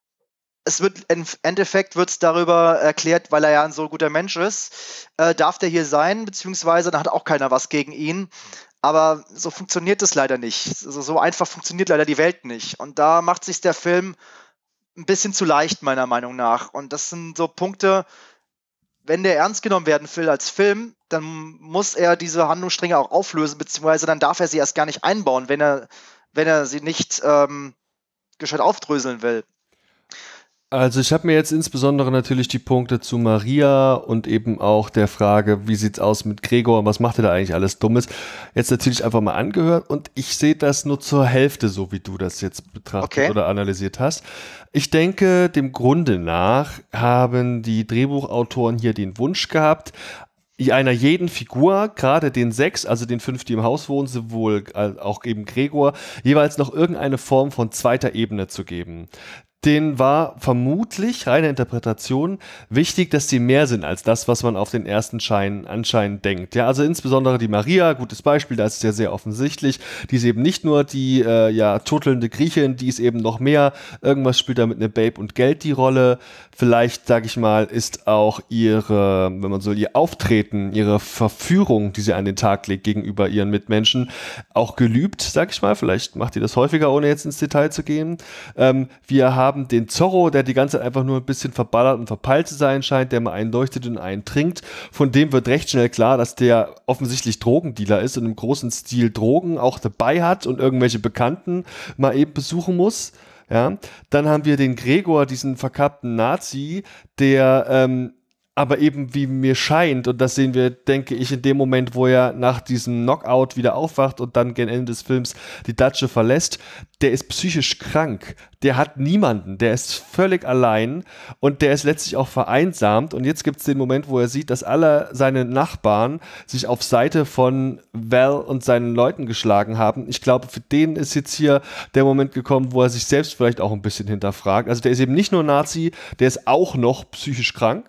es wird im Endeffekt wird's darüber erklärt, weil er ja ein so guter Mensch ist, darf der hier sein, beziehungsweise dann hat auch keiner was gegen ihn. Aber so funktioniert es leider nicht. Also so einfach funktioniert leider die Welt nicht. Und da macht sich der Film ein bisschen zu leicht, meiner Meinung nach. Und das sind so Punkte, wenn der ernst genommen werden will als Film, dann muss er diese Handlungsstränge auch auflösen, beziehungsweise dann darf er sie erst gar nicht einbauen, wenn er sie nicht gescheit aufdröseln will. Also ich habe mir jetzt insbesondere natürlich die Punkte zu Maria und eben auch der Frage, wie sieht's aus mit Gregor und was macht er da eigentlich alles Dummes, jetzt natürlich einfach mal angehört und ich sehe das nur zur Hälfte, so wie du das jetzt betrachtet oder analysiert hast. Ich denke, dem Grunde nach haben die Drehbuchautoren hier den Wunsch gehabt, einer jeden Figur, gerade den 6, also den 5, die im Haus wohnen, sowohl auch eben Gregor, jeweils noch irgendeine Form von zweiter Ebene zu geben. Den war vermutlich, reine Interpretation, wichtig, dass die mehr sind als das, was man auf den ersten Schein anscheinend denkt. Ja, also insbesondere die Maria, gutes Beispiel, da ist es ja sehr offensichtlich, die ist eben nicht nur die turtelnde Griechin, die ist eben noch mehr, irgendwas spielt da mit einer Babe und Geld die Rolle. Vielleicht, sag ich mal, ist auch ihre, wenn man so ihr Auftreten, ihre Verführung, die sie an den Tag legt gegenüber ihren Mitmenschen, auch gelübt, sag ich mal. Vielleicht macht die das häufiger, ohne jetzt ins Detail zu gehen. Wir haben den Zorro, der die ganze Zeit einfach nur ein bisschen verballert und verpeilt zu sein scheint, der mal einen leuchtet und einen trinkt. Von dem wird recht schnell klar, dass der offensichtlich Drogendealer ist und im großen Stil Drogen auch dabei hat und irgendwelche Bekannten mal eben besuchen muss. Ja, dann haben wir den Gregor, diesen verkappten Nazi, der aber eben wie mir scheint, und das sehen wir, denke ich, in dem Moment, wo er nach diesem Knockout wieder aufwacht und dann gegen Ende des Films die Datsche verlässt, der ist psychisch krank. Der hat niemanden, der ist völlig allein und der ist letztlich auch vereinsamt. Und jetzt gibt es den Moment, wo er sieht, dass alle seine Nachbarn sich auf Seite von Val und seinen Leuten geschlagen haben. Ich glaube, für den ist jetzt hier der Moment gekommen, wo er sich selbst vielleicht auch ein bisschen hinterfragt. Also der ist eben nicht nur Nazi, der ist auch noch psychisch krank.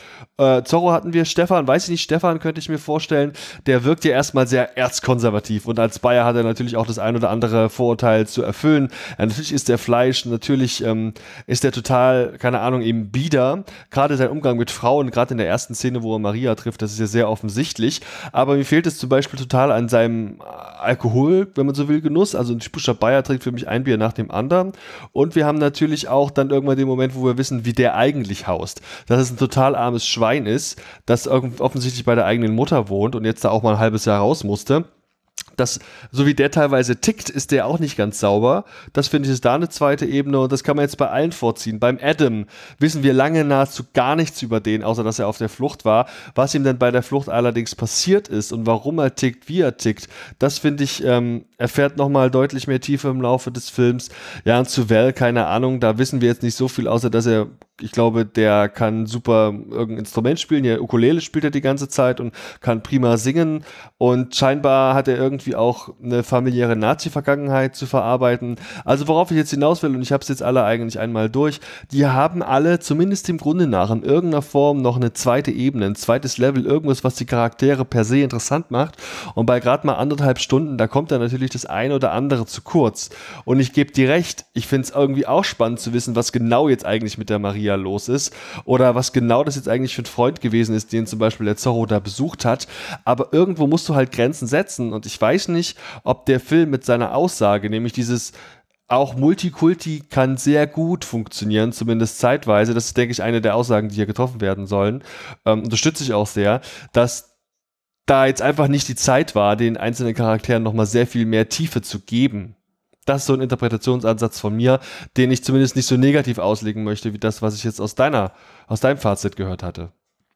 Zorro hatten wir, Stefan, weiß ich nicht, Stefan könnte ich mir vorstellen, der wirkt ja erstmal sehr erzkonservativ und als Bayer hat er natürlich auch das ein oder andere Vorurteil zu erfüllen. Natürlich ist der Fleisch, natürlich ist der total, keine Ahnung, eben bieder. Gerade sein Umgang mit Frauen, gerade in der ersten Szene, wo er Maria trifft, das ist ja sehr offensichtlich. Aber mir fehlt es zum Beispiel total an seinem Alkohol, wenn man so will, Genuss. Also ein typischer Bayer trinkt für mich ein Bier nach dem anderen. Und wir haben natürlich auch dann irgendwann den Moment, wo wir wissen, wie der eigentlich haust. Das ist ein total armes Schwein ist, das offensichtlich bei der eigenen Mutter wohnt und jetzt da auch mal ein halbes Jahr raus musste. Das, so wie der teilweise tickt, ist der auch nicht ganz sauber. Das finde ich ist da eine zweite Ebene und das kann man jetzt bei allen vorziehen. Beim Adam wissen wir lange nahezu gar nichts über den, außer dass er auf der Flucht war. Was ihm dann bei der Flucht allerdings passiert ist und warum er tickt, wie er tickt, das finde ich erfährt nochmal deutlich mehr Tiefe im Laufe des Films. Ja, und zu Val, keine Ahnung, da wissen wir jetzt nicht so viel, außer dass er, ich glaube, der kann super irgendein Instrument spielen. Ja, Ukulele spielt er die ganze Zeit und kann prima singen. Und scheinbar hat er irgendwie auch eine familiäre Nazi-Vergangenheit zu verarbeiten. Also worauf ich jetzt hinaus will, und ich habe es jetzt alle eigentlich einmal durch, die haben alle zumindest im Grunde nach in irgendeiner Form noch eine zweite Ebene, ein zweites Level, irgendwas, was die Charaktere per se interessant macht. Und bei gerade mal 1,5 Stunden, da kommt dann natürlich das eine oder andere zu kurz. Und ich gebe dir recht, ich finde es irgendwie auch spannend zu wissen, was genau jetzt eigentlich mit der Maria los ist oder was genau das jetzt eigentlich für ein Freund gewesen ist, den zum Beispiel der Zorro da besucht hat. Aber irgendwo musst du halt Grenzen setzen und ich weiß nicht, ob der Film mit seiner Aussage, nämlich dieses auch Multikulti kann sehr gut funktionieren, zumindest zeitweise, das ist, denke ich, eine der Aussagen, die hier getroffen werden sollen, unterstütze ich auch sehr, dass da jetzt einfach nicht die Zeit war, den einzelnen Charakteren nochmal sehr viel mehr Tiefe zu geben. Das ist so ein Interpretationsansatz von mir, den ich zumindest nicht so negativ auslegen möchte, wie das, was ich jetzt aus deinem Fazit gehört hatte.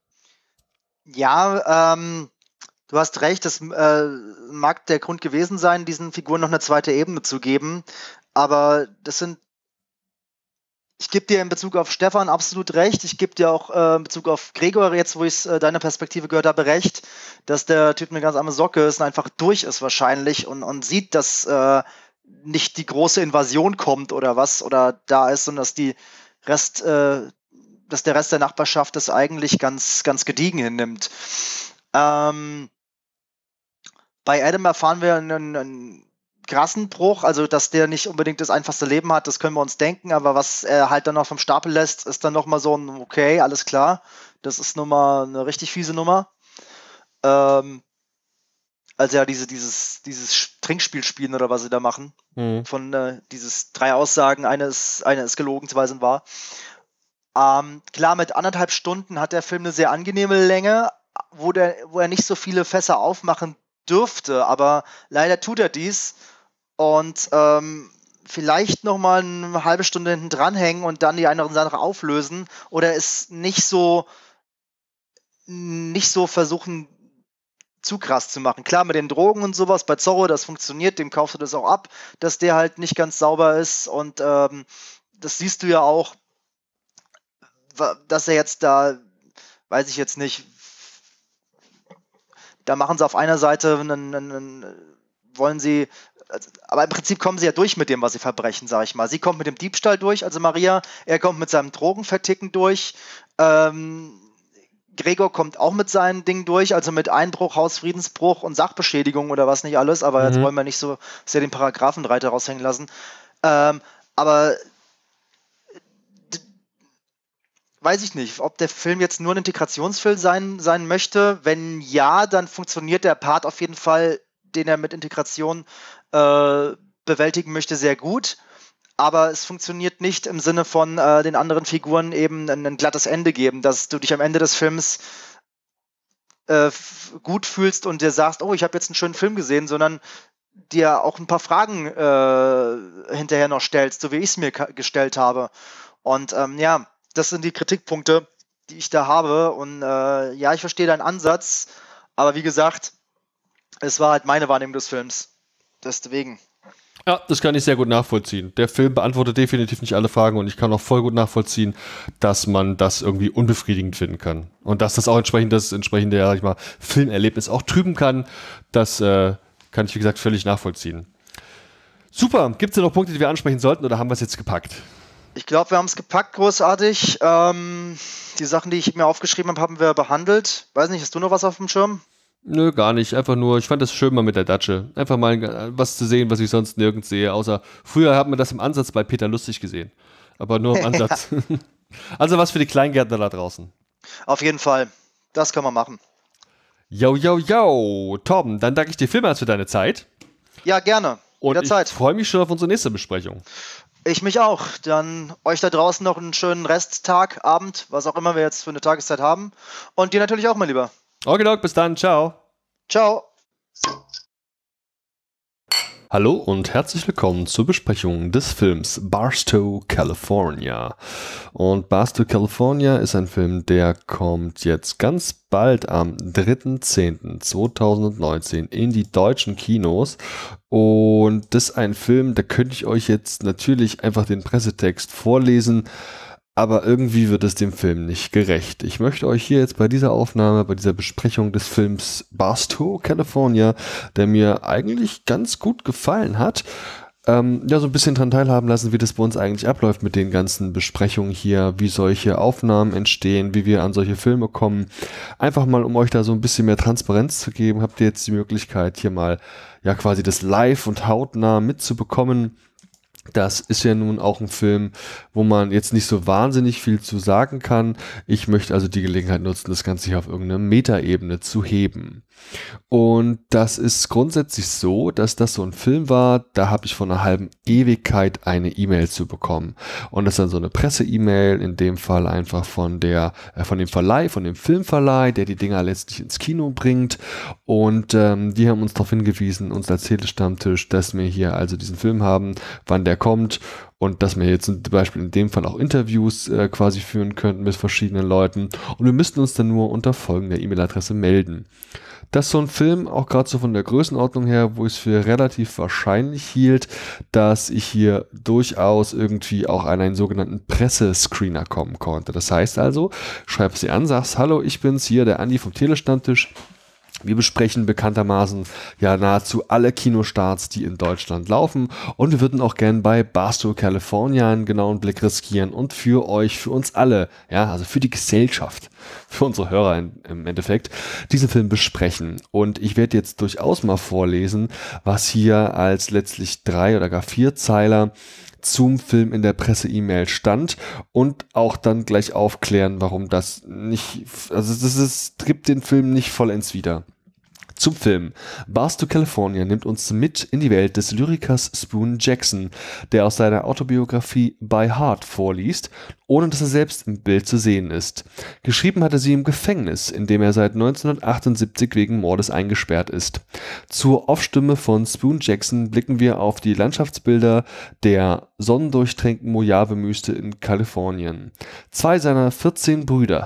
Ja, du hast recht, das mag der Grund gewesen sein, diesen Figuren noch eine zweite Ebene zu geben, aber ich gebe dir in Bezug auf Stefan absolut recht. Ich gebe dir auch in Bezug auf Gregor, jetzt wo ich deine Perspektive gehört habe, recht, dass der Typ eine ganz arme Socke ist und einfach durch ist wahrscheinlich und sieht, dass nicht die große Invasion kommt oder was oder da ist, sondern dass der Rest der Nachbarschaft das eigentlich ganz, ganz gediegen hinnimmt. Bei Adam erfahren wir einen krassen Bruch, also dass der nicht unbedingt das einfachste Leben hat, das können wir uns denken, aber was er halt dann noch vom Stapel lässt, ist dann nochmal so ein, okay, alles klar, das ist nochmal eine richtig fiese Nummer. Also ja, dieses Trinkspiel spielen oder was sie da machen, von dieses 3 Aussagen, eine ist gelogen, 2 sind wahr. Klar, mit 1,5 Stunden hat der Film eine sehr angenehme Länge, wo er nicht so viele Fässer aufmachen dürfte, aber leider tut er dies und vielleicht nochmal eine halbe Stunde hinten dranhängen und dann die anderen Sachen auflösen oder es nicht so versuchen, zu krass zu machen. Klar, mit den Drogen und sowas, bei Zorro, das funktioniert, dem kaufst du das auch ab, dass der halt nicht ganz sauber ist und das siehst du ja auch, dass er jetzt da, weiß ich jetzt nicht, da machen sie auf einer Seite, wollen sie, aber im Prinzip kommen sie ja durch mit dem, was sie verbrechen, sag ich mal. Sie kommt mit dem Diebstahl durch, also Maria, er kommt mit seinem Drogenverticken durch, Gregor kommt auch mit seinen Dingen durch, also mit Einbruch, Hausfriedensbruch und Sachbeschädigung oder was nicht alles, aber jetzt wollen wir nicht so sehr den Paragraphenreiter raushängen lassen. Aber weiß ich nicht, ob der Film jetzt nur ein Integrationsfilm sein möchte. Wenn ja, dann funktioniert der Part auf jeden Fall, den er mit Integration bewältigen möchte, sehr gut. Aber es funktioniert nicht im Sinne von den anderen Figuren eben ein glattes Ende geben, dass du dich am Ende des Films gut fühlst und dir sagst, oh, ich habe jetzt einen schönen Film gesehen, sondern dir auch ein paar Fragen hinterher noch stellst, so wie ich es mir gestellt habe. Und ja, das sind die Kritikpunkte, die ich da habe. Und ja, ich verstehe deinen Ansatz, aber wie gesagt, es war halt meine Wahrnehmung des Films. Deswegen. Ja, das kann ich sehr gut nachvollziehen. Der Film beantwortet definitiv nicht alle Fragen und ich kann auch voll gut nachvollziehen, dass man das irgendwie unbefriedigend finden kann. Und dass das auch das entsprechende, ja, sag ich mal, Filmerlebnis auch trüben kann, das kann ich, wie gesagt, völlig nachvollziehen. Super, gibt es denn noch Punkte, die wir ansprechen sollten oder haben wir es jetzt gepackt? Ich glaube, wir haben es gepackt, großartig. Die Sachen, die ich mir aufgeschrieben habe, haben wir behandelt. Weiß nicht, hast du noch was auf dem Schirm? Nö, gar nicht. Einfach nur, ich fand das schön mal mit der Datsche. Einfach mal was zu sehen, was ich sonst nirgends sehe. Außer, früher hat man das im Ansatz bei Peter Lustig gesehen. Aber nur im Ansatz. Also was für die Kleingärtner da draußen. Auf jeden Fall. Das kann man machen. Yo, yo, yo. Tom, dann danke ich dir vielmals für deine Zeit. Ja, gerne. Und jederzeit. Ich freue mich schon auf unsere nächste Besprechung. Ich mich auch. Dann euch da draußen noch einen schönen Resttag, Abend, was auch immer wir jetzt für eine Tageszeit haben. Und dir natürlich auch, mein Lieber. Okay, bis dann. Ciao. Ciao. Hallo und herzlich willkommen zur Besprechung des Films Barstow, California. Und Barstow, California ist ein Film, der kommt jetzt ganz bald am 3.10.2019 in die deutschen Kinos. Und das ist ein Film, da könnte ich euch jetzt natürlich einfach den Pressetext vorlesen, aber irgendwie wird es dem Film nicht gerecht. Ich möchte euch hier jetzt bei dieser Aufnahme, bei dieser Besprechung des Films Barstow, California, der mir eigentlich ganz gut gefallen hat, so ein bisschen dran teilhaben lassen, wie das bei uns eigentlich abläuft mit den ganzen Besprechungen hier, wie solche Aufnahmen entstehen, wie wir an solche Filme kommen. Einfach mal, um euch da so ein bisschen mehr Transparenz zu geben, habt ihr jetzt die Möglichkeit, hier mal ja quasi das live und hautnah mitzubekommen. Das ist ja nun auch ein Film, wo man jetzt nicht so wahnsinnig viel zu sagen kann. Ich möchte also die Gelegenheit nutzen, das Ganze hier auf irgendeine Metaebene zu heben. Und das ist grundsätzlich so, dass das so ein Film war, da habe ich vor einer halben Ewigkeit eine E-Mail zu bekommen. Und das ist dann so eine Presse-E-Mail, in dem Fall einfach von dem Verleih, von dem Filmverleih, der die Dinger letztlich ins Kino bringt. Und die haben uns darauf hingewiesen, uns als Telestammtisch, dass wir hier also diesen Film haben, wann der kommt und dass wir jetzt zum Beispiel in dem Fall auch Interviews quasi führen könnten mit verschiedenen Leuten. Und wir müssten uns dann nur unter folgender E-Mail-Adresse melden. Das ist so ein Film, auch gerade so von der Größenordnung her, wo ich es für relativ wahrscheinlich hielt, dass ich hier durchaus irgendwie auch an einen sogenannten Pressescreener kommen konnte. Das heißt also, schreib sie an, sagst, hallo, ich bin's hier, der Andi vom Telestammtisch. Wir besprechen bekanntermaßen ja nahezu alle Kinostarts, die in Deutschland laufen, und wir würden auch gern bei Barstow, California einen genauen Blick riskieren und für euch, für uns alle, ja, also für die Gesellschaft, für unsere Hörer im Endeffekt, diesen Film besprechen. Und ich werde jetzt durchaus mal vorlesen, was hier als letztlich 3 oder gar 4 Zeiler zum Film in der Presse-E-Mail stand und auch dann gleich aufklären, warum das nicht, also das gibt den Film nicht vollends wieder. Zum Film. Barstow, California nimmt uns mit in die Welt des Lyrikers Spoon Jackson, der aus seiner Autobiografie By Heart vorliest, ohne dass er selbst im Bild zu sehen ist. Geschrieben hat er sie im Gefängnis, in dem er seit 1978 wegen Mordes eingesperrt ist. Zur Off-Stimme von Spoon Jackson blicken wir auf die Landschaftsbilder der sonnendurchtränkten Mojave-Wüste in Kalifornien. 2 seiner 14 Brüder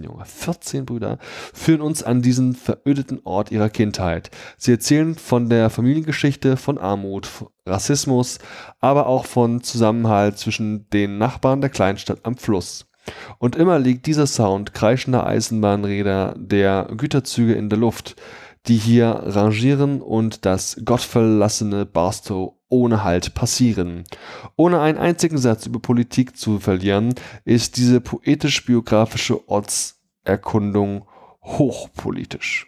führen uns an diesen verödeten Ort ihrer Kindheit. Sie erzählen von der Familiengeschichte, von Armut, Rassismus, aber auch von Zusammenhalt zwischen den Nachbarn der Kleinstadt am Fluss. Und immer liegt dieser Sound kreischender Eisenbahnräder der Güterzüge in der Luft, die hier rangieren und das gottverlassene Barstow ohne Halt passieren. Ohne einen einzigen Satz über Politik zu verlieren, ist diese poetisch-biografische Ortserkundung hochpolitisch.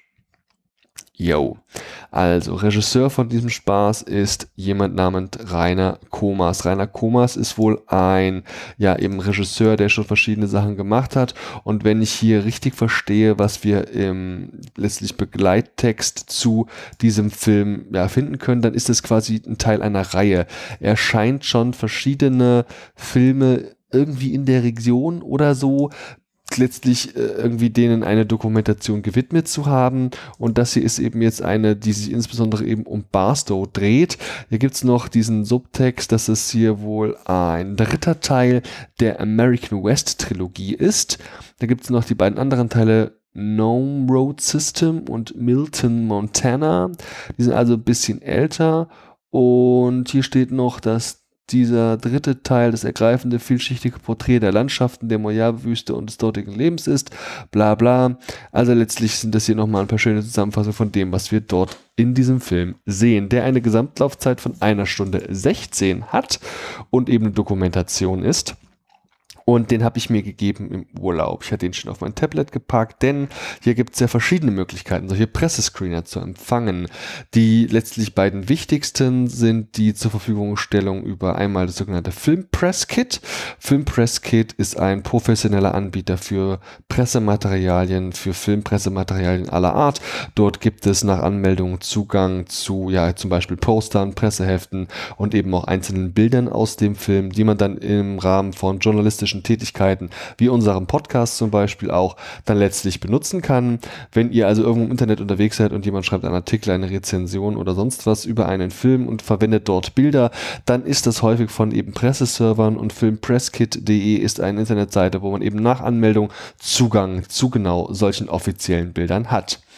Yo. Also, Regisseur von diesem Spaß ist jemand namens Rainer Komas. Rainer Komas ist wohl ein, ja, eben Regisseur, der schon verschiedene Sachen gemacht hat. Und wenn ich hier richtig verstehe, was wir im letztlich Begleittext zu diesem Film ja finden können, dann ist es quasi ein Teil einer Reihe. Er scheint schon verschiedene Filme irgendwie in der Region oder so letztlich irgendwie denen eine Dokumentation gewidmet zu haben, und das hier ist eben jetzt eine, die sich insbesondere eben um Barstow dreht. Hier gibt es noch diesen Subtext, dass es hier wohl ein 3. Teil der American West Trilogie ist. Da gibt es noch die beiden anderen Teile Nome Road System und Milton, Montana. Die sind also ein bisschen älter, und hier steht noch, dass dieser 3. Teil das ergreifende, vielschichtige Porträt der Landschaften der Mojave-Wüste und des dortigen Lebens ist, bla bla. Also letztlich sind das hier nochmal ein paar schöne Zusammenfassungen von dem, was wir dort in diesem Film sehen, der eine Gesamtlaufzeit von 1 Stunde 16 hat und eben eine Dokumentation ist. Und den habe ich mir gegeben im Urlaub. Ich hatte ihn schon auf mein Tablet gepackt, denn hier gibt es ja verschiedene Möglichkeiten, solche Pressescreener zu empfangen. Die letztlich beiden wichtigsten sind die zur Verfügungstellung über einmal das sogenannte Filmpresskit. Filmpresskit ist ein professioneller Anbieter für Pressematerialien, für Filmpressematerialien aller Art. Dort gibt es nach Anmeldung Zugang zu, ja, zum Beispiel Postern, Presseheften und eben auch einzelnen Bildern aus dem Film, die man dann im Rahmen von journalistischen Tätigkeiten, wie unserem Podcast zum Beispiel auch, dann letztlich benutzen kann. Wenn ihr also irgendwo im Internet unterwegs seid und jemand schreibt einen Artikel, eine Rezension oder sonst was über einen Film und verwendet dort Bilder, dann ist das häufig von eben Presseservern, und filmpresskit.de ist eine Internetseite, wo man eben nach Anmeldung Zugang zu genau solchen offiziellen Bildern hat.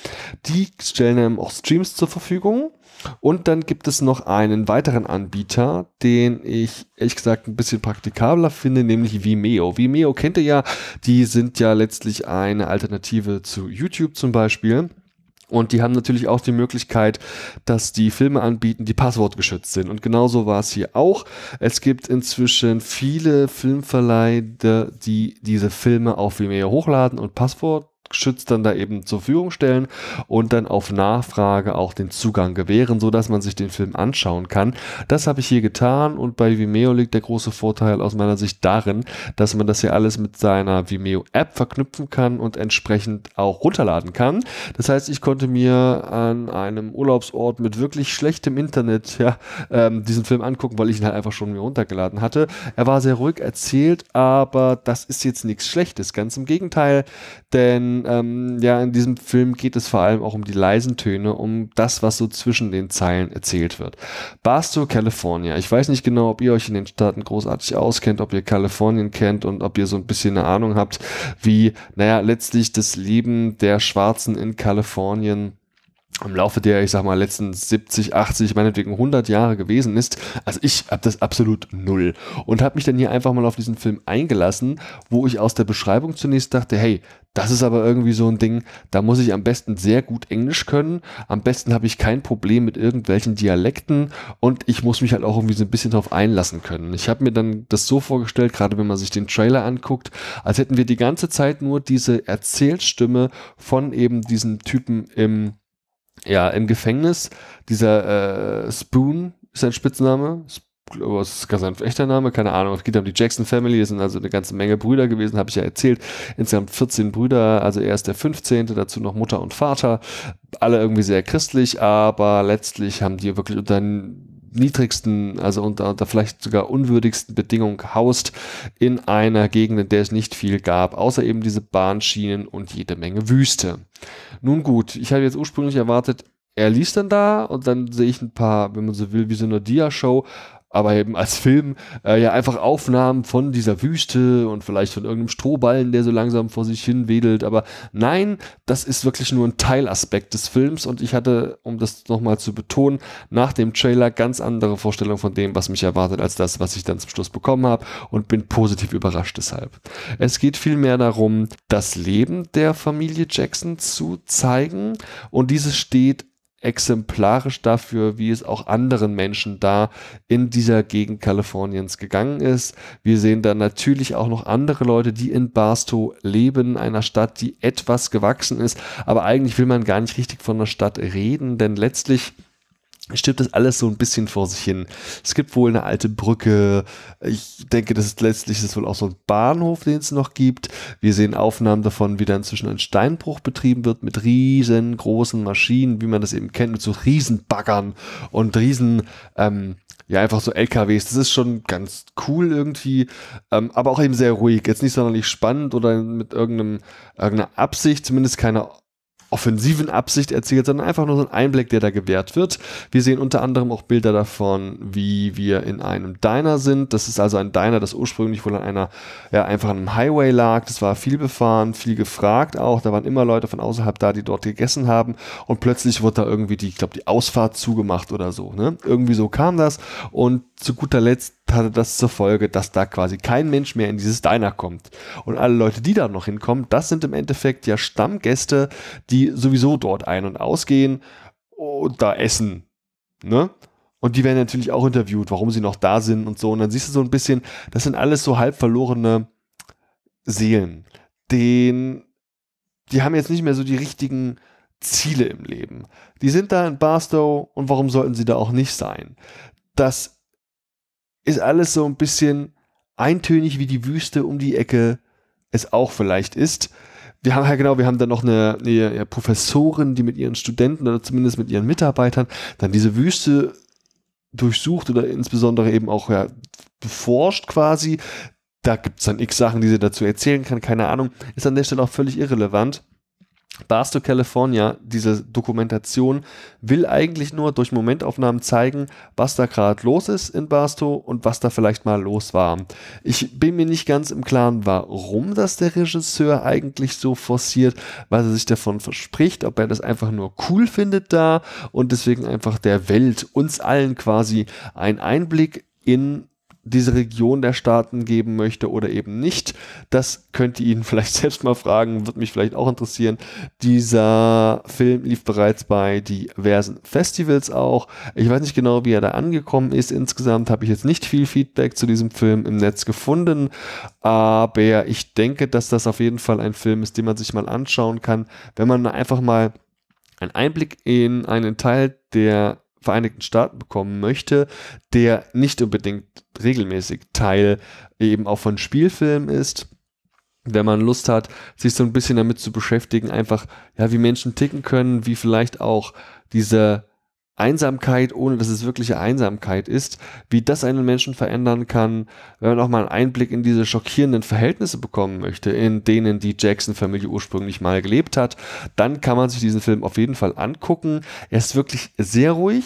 Die stellen einem auch Streams zur Verfügung. Und dann gibt es noch einen weiteren Anbieter, den ich ehrlich gesagt ein bisschen praktikabler finde, nämlich Vimeo. Vimeo kennt ihr ja, die sind ja letztlich eine Alternative zu YouTube zum Beispiel. Und die haben natürlich auch die Möglichkeit, dass die Filme anbieten, die passwortgeschützt sind. Und genauso war es hier auch. Es gibt inzwischen viele Filmverleiher, die diese Filme auf Vimeo hochladen und passwortgeschützt dann da eben zur Verfügung stellen und dann auf Nachfrage auch den Zugang gewähren, sodass man sich den Film anschauen kann. Das habe ich hier getan und bei Vimeo liegt der große Vorteil aus meiner Sicht darin, dass man das hier alles mit seiner Vimeo-App verknüpfen kann und entsprechend auch runterladen kann. Das heißt, ich konnte mir an einem Urlaubsort mit wirklich schlechtem Internet diesen Film angucken, weil ich ihn halt einfach schon mir runtergeladen hatte. Er war sehr ruhig erzählt, aber das ist jetzt nichts Schlechtes, ganz im Gegenteil, denn in diesem Film geht es vor allem auch um die leisen Töne, um das, was so zwischen den Zeilen erzählt wird. Barstow, California. Ich weiß nicht genau, ob ihr euch in den Staaten großartig auskennt, ob ihr Kalifornien kennt und ob ihr so ein bisschen eine Ahnung habt, wie, letztlich das Leben der Schwarzen in Kalifornien im Laufe der, ich sag mal, letzten 70, 80, meinetwegen 100 Jahre gewesen ist. Also ich habe das absolut null und habe mich dann hier einfach mal auf diesen Film eingelassen, wo ich aus der Beschreibung zunächst dachte, hey, das ist aber irgendwie so ein Ding, da muss ich am besten sehr gut Englisch können, am besten habe ich kein Problem mit irgendwelchen Dialekten und ich muss mich halt auch irgendwie so ein bisschen drauf einlassen können. Ich habe mir dann das so vorgestellt, gerade wenn man sich den Trailer anguckt, als hätten wir die ganze Zeit nur diese Erzählstimme von eben diesem Typen im Gefängnis, dieser Spoon ist sein Spitzname, das ist sein echter Name, keine Ahnung, es geht um die Jackson Family, es sind also eine ganze Menge Brüder gewesen, habe ich ja erzählt, insgesamt 14 Brüder, also er ist der 15., dazu noch Mutter und Vater, alle irgendwie sehr christlich, aber letztlich haben die wirklich unter niedrigsten, also unter vielleicht sogar unwürdigsten Bedingungen haust in einer Gegend, in der es nicht viel gab, außer eben diese Bahnschienen und jede Menge Wüste. Nun gut, ich habe jetzt ursprünglich erwartet, er liest dann da und dann sehe ich ein paar, wenn man so will, wie so eine Dia-Show, aber eben als Film einfach Aufnahmen von dieser Wüste und vielleicht von irgendeinem Strohballen, der so langsam vor sich hin wedelt, aber nein, das ist wirklich nur ein Teilaspekt des Films und ich hatte, um das nochmal zu betonen, nach dem Trailer ganz andere Vorstellungen von dem, was mich erwartet, als das, was ich dann zum Schluss bekommen habe und bin positiv überrascht deshalb. Es geht vielmehr darum, das Leben der Familie Jackson zu zeigen und dieses steht exemplarisch dafür, wie es auch anderen Menschen da in dieser Gegend Kaliforniens gegangen ist. Wir sehen da natürlich auch noch andere Leute, die in Barstow leben, einer Stadt, die etwas gewachsen ist, aber eigentlich will man gar nicht richtig von einer Stadt reden, denn letztlich stimmt das alles so ein bisschen vor sich hin. Es gibt wohl eine alte Brücke. Ich denke, das ist wohl auch so ein Bahnhof, den es noch gibt. Wir sehen Aufnahmen davon, wie da inzwischen ein Steinbruch betrieben wird mit riesengroßen Maschinen, wie man das eben kennt, mit so Riesenbaggern und einfach so LKWs. Das ist schon ganz cool irgendwie, aber auch eben sehr ruhig. Jetzt nicht sonderlich spannend oder mit irgendeiner Absicht, zumindest keine offensiven Absicht erzählt, sondern einfach nur so ein Einblick, der da gewährt wird. Wir sehen unter anderem auch Bilder davon, wie wir in einem Diner sind. Das ist also ein Diner, das ursprünglich wohl an einfach an einem Highway lag. Das war viel befahren, viel gefragt auch. Da waren immer Leute von außerhalb da, die dort gegessen haben und plötzlich wurde da irgendwie die Ausfahrt zugemacht oder so. Ne? Irgendwie so kam das und zu guter Letzt hatte das zur Folge, dass da quasi kein Mensch mehr in dieses Diner kommt. Und alle Leute, die da noch hinkommen, das sind im Endeffekt ja Stammgäste, die sowieso dort ein- und ausgehen und da essen. Ne? Und die werden natürlich auch interviewt, warum sie noch da sind und so. Und dann siehst du so ein bisschen, das sind alles so halb verlorene Seelen. Die haben jetzt nicht mehr so die richtigen Ziele im Leben. Die sind da in Barstow und warum sollten sie da auch nicht sein? Das ist alles so ein bisschen eintönig, wie die Wüste um die Ecke es auch vielleicht ist. Wir haben dann noch eine Professorin, die mit ihren Studenten oder zumindest mit ihren Mitarbeitern dann diese Wüste durchsucht oder insbesondere eben auch beforscht quasi. Da gibt es dann x Sachen, die sie dazu erzählen kann, keine Ahnung. Ist an der Stelle auch völlig irrelevant. Barstow, California, diese Dokumentation will eigentlich nur durch Momentaufnahmen zeigen, was da gerade los ist in Barstow und was da vielleicht mal los war. Ich bin mir nicht ganz im Klaren, warum das der Regisseur eigentlich so forciert, was er sich davon verspricht, ob er das einfach nur cool findet da und deswegen einfach der Welt, uns allen quasi einen Einblick in diese Region der Staaten geben möchte oder eben nicht. Das könnt ihr ihn vielleicht selbst mal fragen, wird mich vielleicht auch interessieren. Dieser Film lief bereits bei diversen Festivals auch. Ich weiß nicht genau, wie er da angekommen ist. Insgesamt habe ich jetzt nicht viel Feedback zu diesem Film im Netz gefunden, aber ich denke, dass das auf jeden Fall ein Film ist, den man sich mal anschauen kann, wenn man einfach mal einen Einblick in einen Teil der Vereinigten Staaten bekommen möchte, der nicht unbedingt regelmäßig Teil eben auch von Spielfilmen ist. Wenn man Lust hat, sich so ein bisschen damit zu beschäftigen, einfach, ja, wie Menschen ticken können, wie vielleicht auch diese Einsamkeit, ohne dass es wirkliche Einsamkeit ist, wie das einen Menschen verändern kann, wenn man auch mal einen Einblick in diese schockierenden Verhältnisse bekommen möchte, in denen die Jackson-Familie ursprünglich mal gelebt hat, dann kann man sich diesen Film auf jeden Fall angucken. Er ist wirklich sehr ruhig,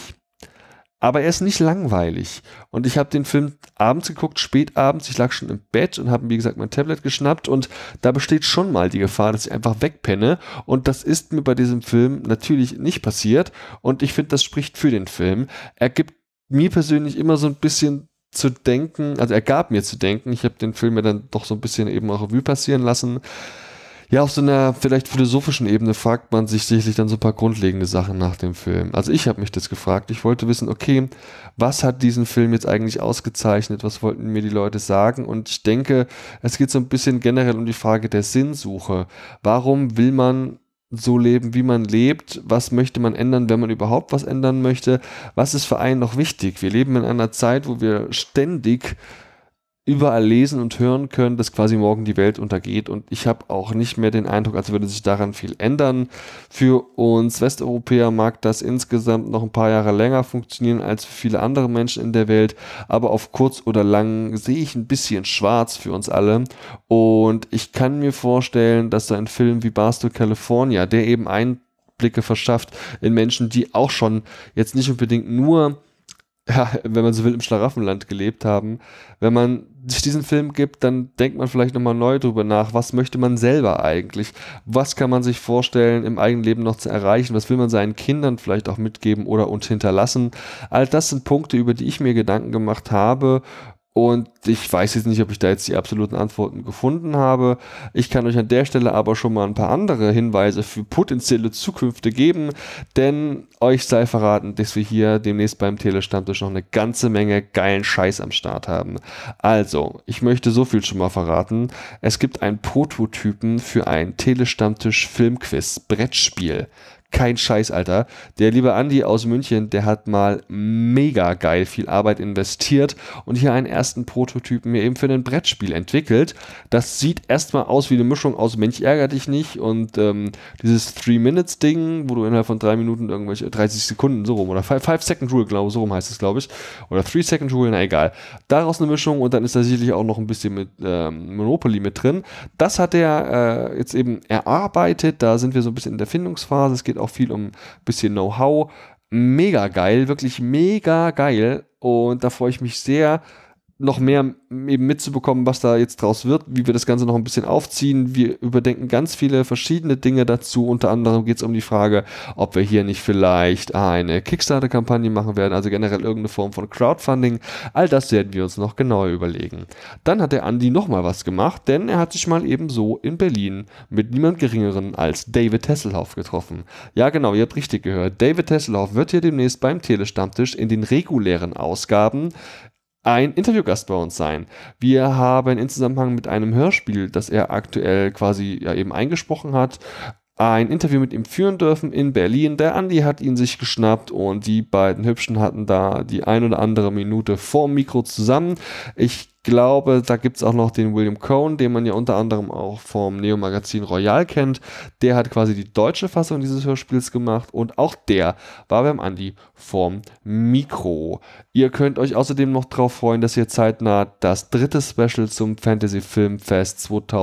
aber er ist nicht langweilig. Und ich habe den Film abends geguckt, spät abends, ich lag schon im Bett und habe, wie gesagt, mein Tablet geschnappt und da besteht schon mal die Gefahr, dass ich einfach wegpenne und das ist mir bei diesem Film natürlich nicht passiert und ich finde, das spricht für den Film. Er gibt mir persönlich immer so ein bisschen zu denken, also er gab mir zu denken, ich habe den Film ja dann doch so ein bisschen eben auch Revue passieren lassen. Ja, auf so einer vielleicht philosophischen Ebene fragt man sich sicherlich dann so ein paar grundlegende Sachen nach dem Film. Also ich habe mich das gefragt. Ich wollte wissen, okay, was hat diesen Film jetzt eigentlich ausgezeichnet? Was wollten mir die Leute sagen? Und ich denke, es geht so ein bisschen generell um die Frage der Sinnsuche. Warum will man so leben, wie man lebt? Was möchte man ändern, wenn man überhaupt was ändern möchte? Was ist für einen noch wichtig? Wir leben in einer Zeit, wo wir ständig überall lesen und hören können, dass quasi morgen die Welt untergeht und ich habe auch nicht mehr den Eindruck, als würde sich daran viel ändern. Für uns Westeuropäer mag das insgesamt noch ein paar Jahre länger funktionieren als für viele andere Menschen in der Welt, aber auf kurz oder lang sehe ich ein bisschen schwarz für uns alle und ich kann mir vorstellen, dass so ein Film wie Barstow, California, der eben Einblicke verschafft in Menschen, die auch schon jetzt nicht unbedingt nur, ja, wenn man so will, im Schlaraffenland gelebt haben. Wenn man sich diesen Film gibt, dann denkt man vielleicht nochmal neu drüber nach, was möchte man selber eigentlich? Was kann man sich vorstellen, im eigenen Leben noch zu erreichen? Was will man seinen Kindern vielleicht auch mitgeben oder und hinterlassen? All das sind Punkte, über die ich mir Gedanken gemacht habe. Und ich weiß jetzt nicht, ob ich da jetzt die absoluten Antworten gefunden habe. Ich kann euch an der Stelle aber schon mal ein paar andere Hinweise für potenzielle Zukünfte geben, denn euch sei verraten, dass wir hier demnächst beim Telestammtisch noch eine ganze Menge geilen Scheiß am Start haben. Also, ich möchte so viel schon mal verraten. Es gibt einen Prototypen für ein Telestammtisch Filmquiz Brettspiel. Kein Scheiß, Alter. Der liebe Andi aus München, der hat mal mega geil viel Arbeit investiert und hier einen ersten Prototypen mir eben für ein Brettspiel entwickelt. Das sieht erstmal aus wie eine Mischung aus Mensch ärger dich nicht und dieses 3-Minutes-Ding, wo du innerhalb von 3 Minuten irgendwelche 30 Sekunden so rum oder 5-Second-Rule, glaube ich, so rum heißt es, glaube ich. Oder 3-Second-Rule, na egal. Daraus eine Mischung und dann ist da sicherlich auch noch ein bisschen mit Monopoly mit drin. Das hat er jetzt eben erarbeitet. Da sind wir so ein bisschen in der Findungsphase. Es geht auch viel um ein bisschen Know-how. Mega geil, wirklich mega geil. Und da freue ich mich sehr, noch mehr eben mitzubekommen, was da jetzt draus wird, wie wir das Ganze noch ein bisschen aufziehen. Wir überdenken ganz viele verschiedene Dinge dazu. Unter anderem geht es um die Frage, ob wir hier nicht vielleicht eine Kickstarter-Kampagne machen werden, also generell irgendeine Form von Crowdfunding. All das werden wir uns noch genauer überlegen. Dann hat der Andi nochmal was gemacht, denn er hat sich mal eben so in Berlin mit niemand Geringeren als David Hasselhoff getroffen. Ja genau, ihr habt richtig gehört. David Hasselhoff wird hier demnächst beim Telestammtisch in den regulären Ausgaben ein Interviewgast bei uns sein. Wir haben in Zusammenhang mit einem Hörspiel, das er aktuell quasi ja eben eingesprochen hat, ein Interview mit ihm führen dürfen in Berlin. Der Andi hat ihn sich geschnappt und die beiden Hübschen hatten da die ein oder andere Minute vorm Mikro zusammen. Ich glaube, da gibt es auch noch den William Cohn, den man ja unter anderem auch vom Neo-Magazin Royal kennt. Der hat quasi die deutsche Fassung dieses Hörspiels gemacht und auch der war beim Andi vorm Mikro. Ihr könnt euch außerdem noch darauf freuen, dass hier zeitnah das 3. Special zum Fantasy Filmfest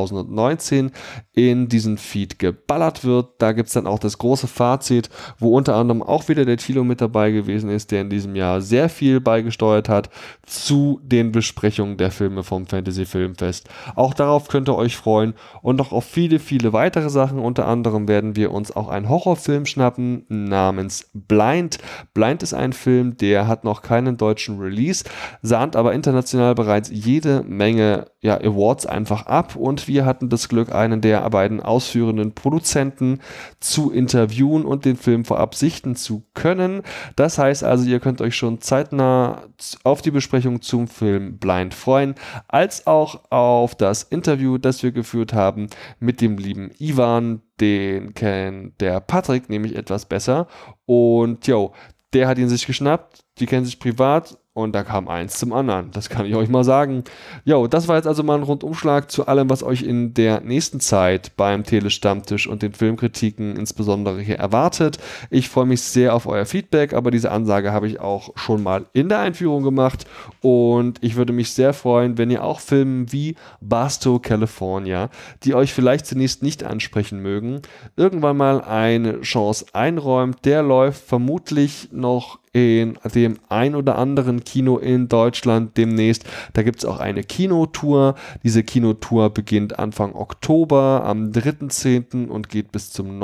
2019 in diesen Feed geballert wird. Da gibt es dann auch das große Fazit, wo unter anderem auch wieder der Thilo mit dabei gewesen ist, der in diesem Jahr sehr viel beigesteuert hat zu den Besprechungen der Filme vom Fantasy Filmfest. Auch darauf könnt ihr euch freuen und noch auf viele, viele weitere Sachen. Unter anderem werden wir uns auch einen Horrorfilm schnappen namens Blind. Blind ist ein Film, der hat noch keinen deutschen Release, sahnt aber international bereits jede Menge Awards einfach ab und wir hatten das Glück, einen der beiden ausführenden Produzenten zu interviewen und den Film vorab sichten zu können. Das heißt also, ihr könnt euch schon zeitnah auf die Besprechung zum Film Blind freuen, als auch auf das Interview, das wir geführt haben mit dem lieben Ivan. Den kennt der Patrick nämlich etwas besser und der hat ihn sich geschnappt, die kennen sich privat und da kam eins zum anderen, das kann ich euch mal sagen. Das war jetzt also mal ein Rundumschlag zu allem, was euch in der nächsten Zeit beim Telestammtisch und den Filmkritiken insbesondere hier erwartet. Ich freue mich sehr auf euer Feedback, aber diese Ansage habe ich auch schon mal in der Einführung gemacht und ich würde mich sehr freuen, wenn ihr auch Filme wie Barstow, California, die euch vielleicht zunächst nicht ansprechen mögen, irgendwann mal eine Chance einräumt. Der läuft vermutlich noch in dem ein oder anderen Kino in Deutschland demnächst. Da gibt es auch eine Kinotour. Diese Kinotour beginnt Anfang Oktober am 3.10. und geht bis zum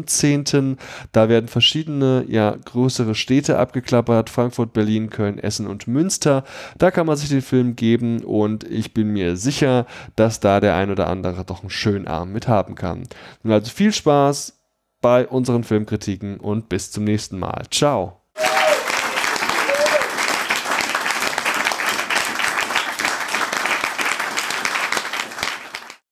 9.10. Da werden verschiedene größere Städte abgeklappert. Frankfurt, Berlin, Köln, Essen und Münster. Da kann man sich den Film geben und ich bin mir sicher, dass da der ein oder andere doch einen schönen Abend mit haben kann. Nun also viel Spaß bei unseren Filmkritiken und bis zum nächsten Mal. Ciao!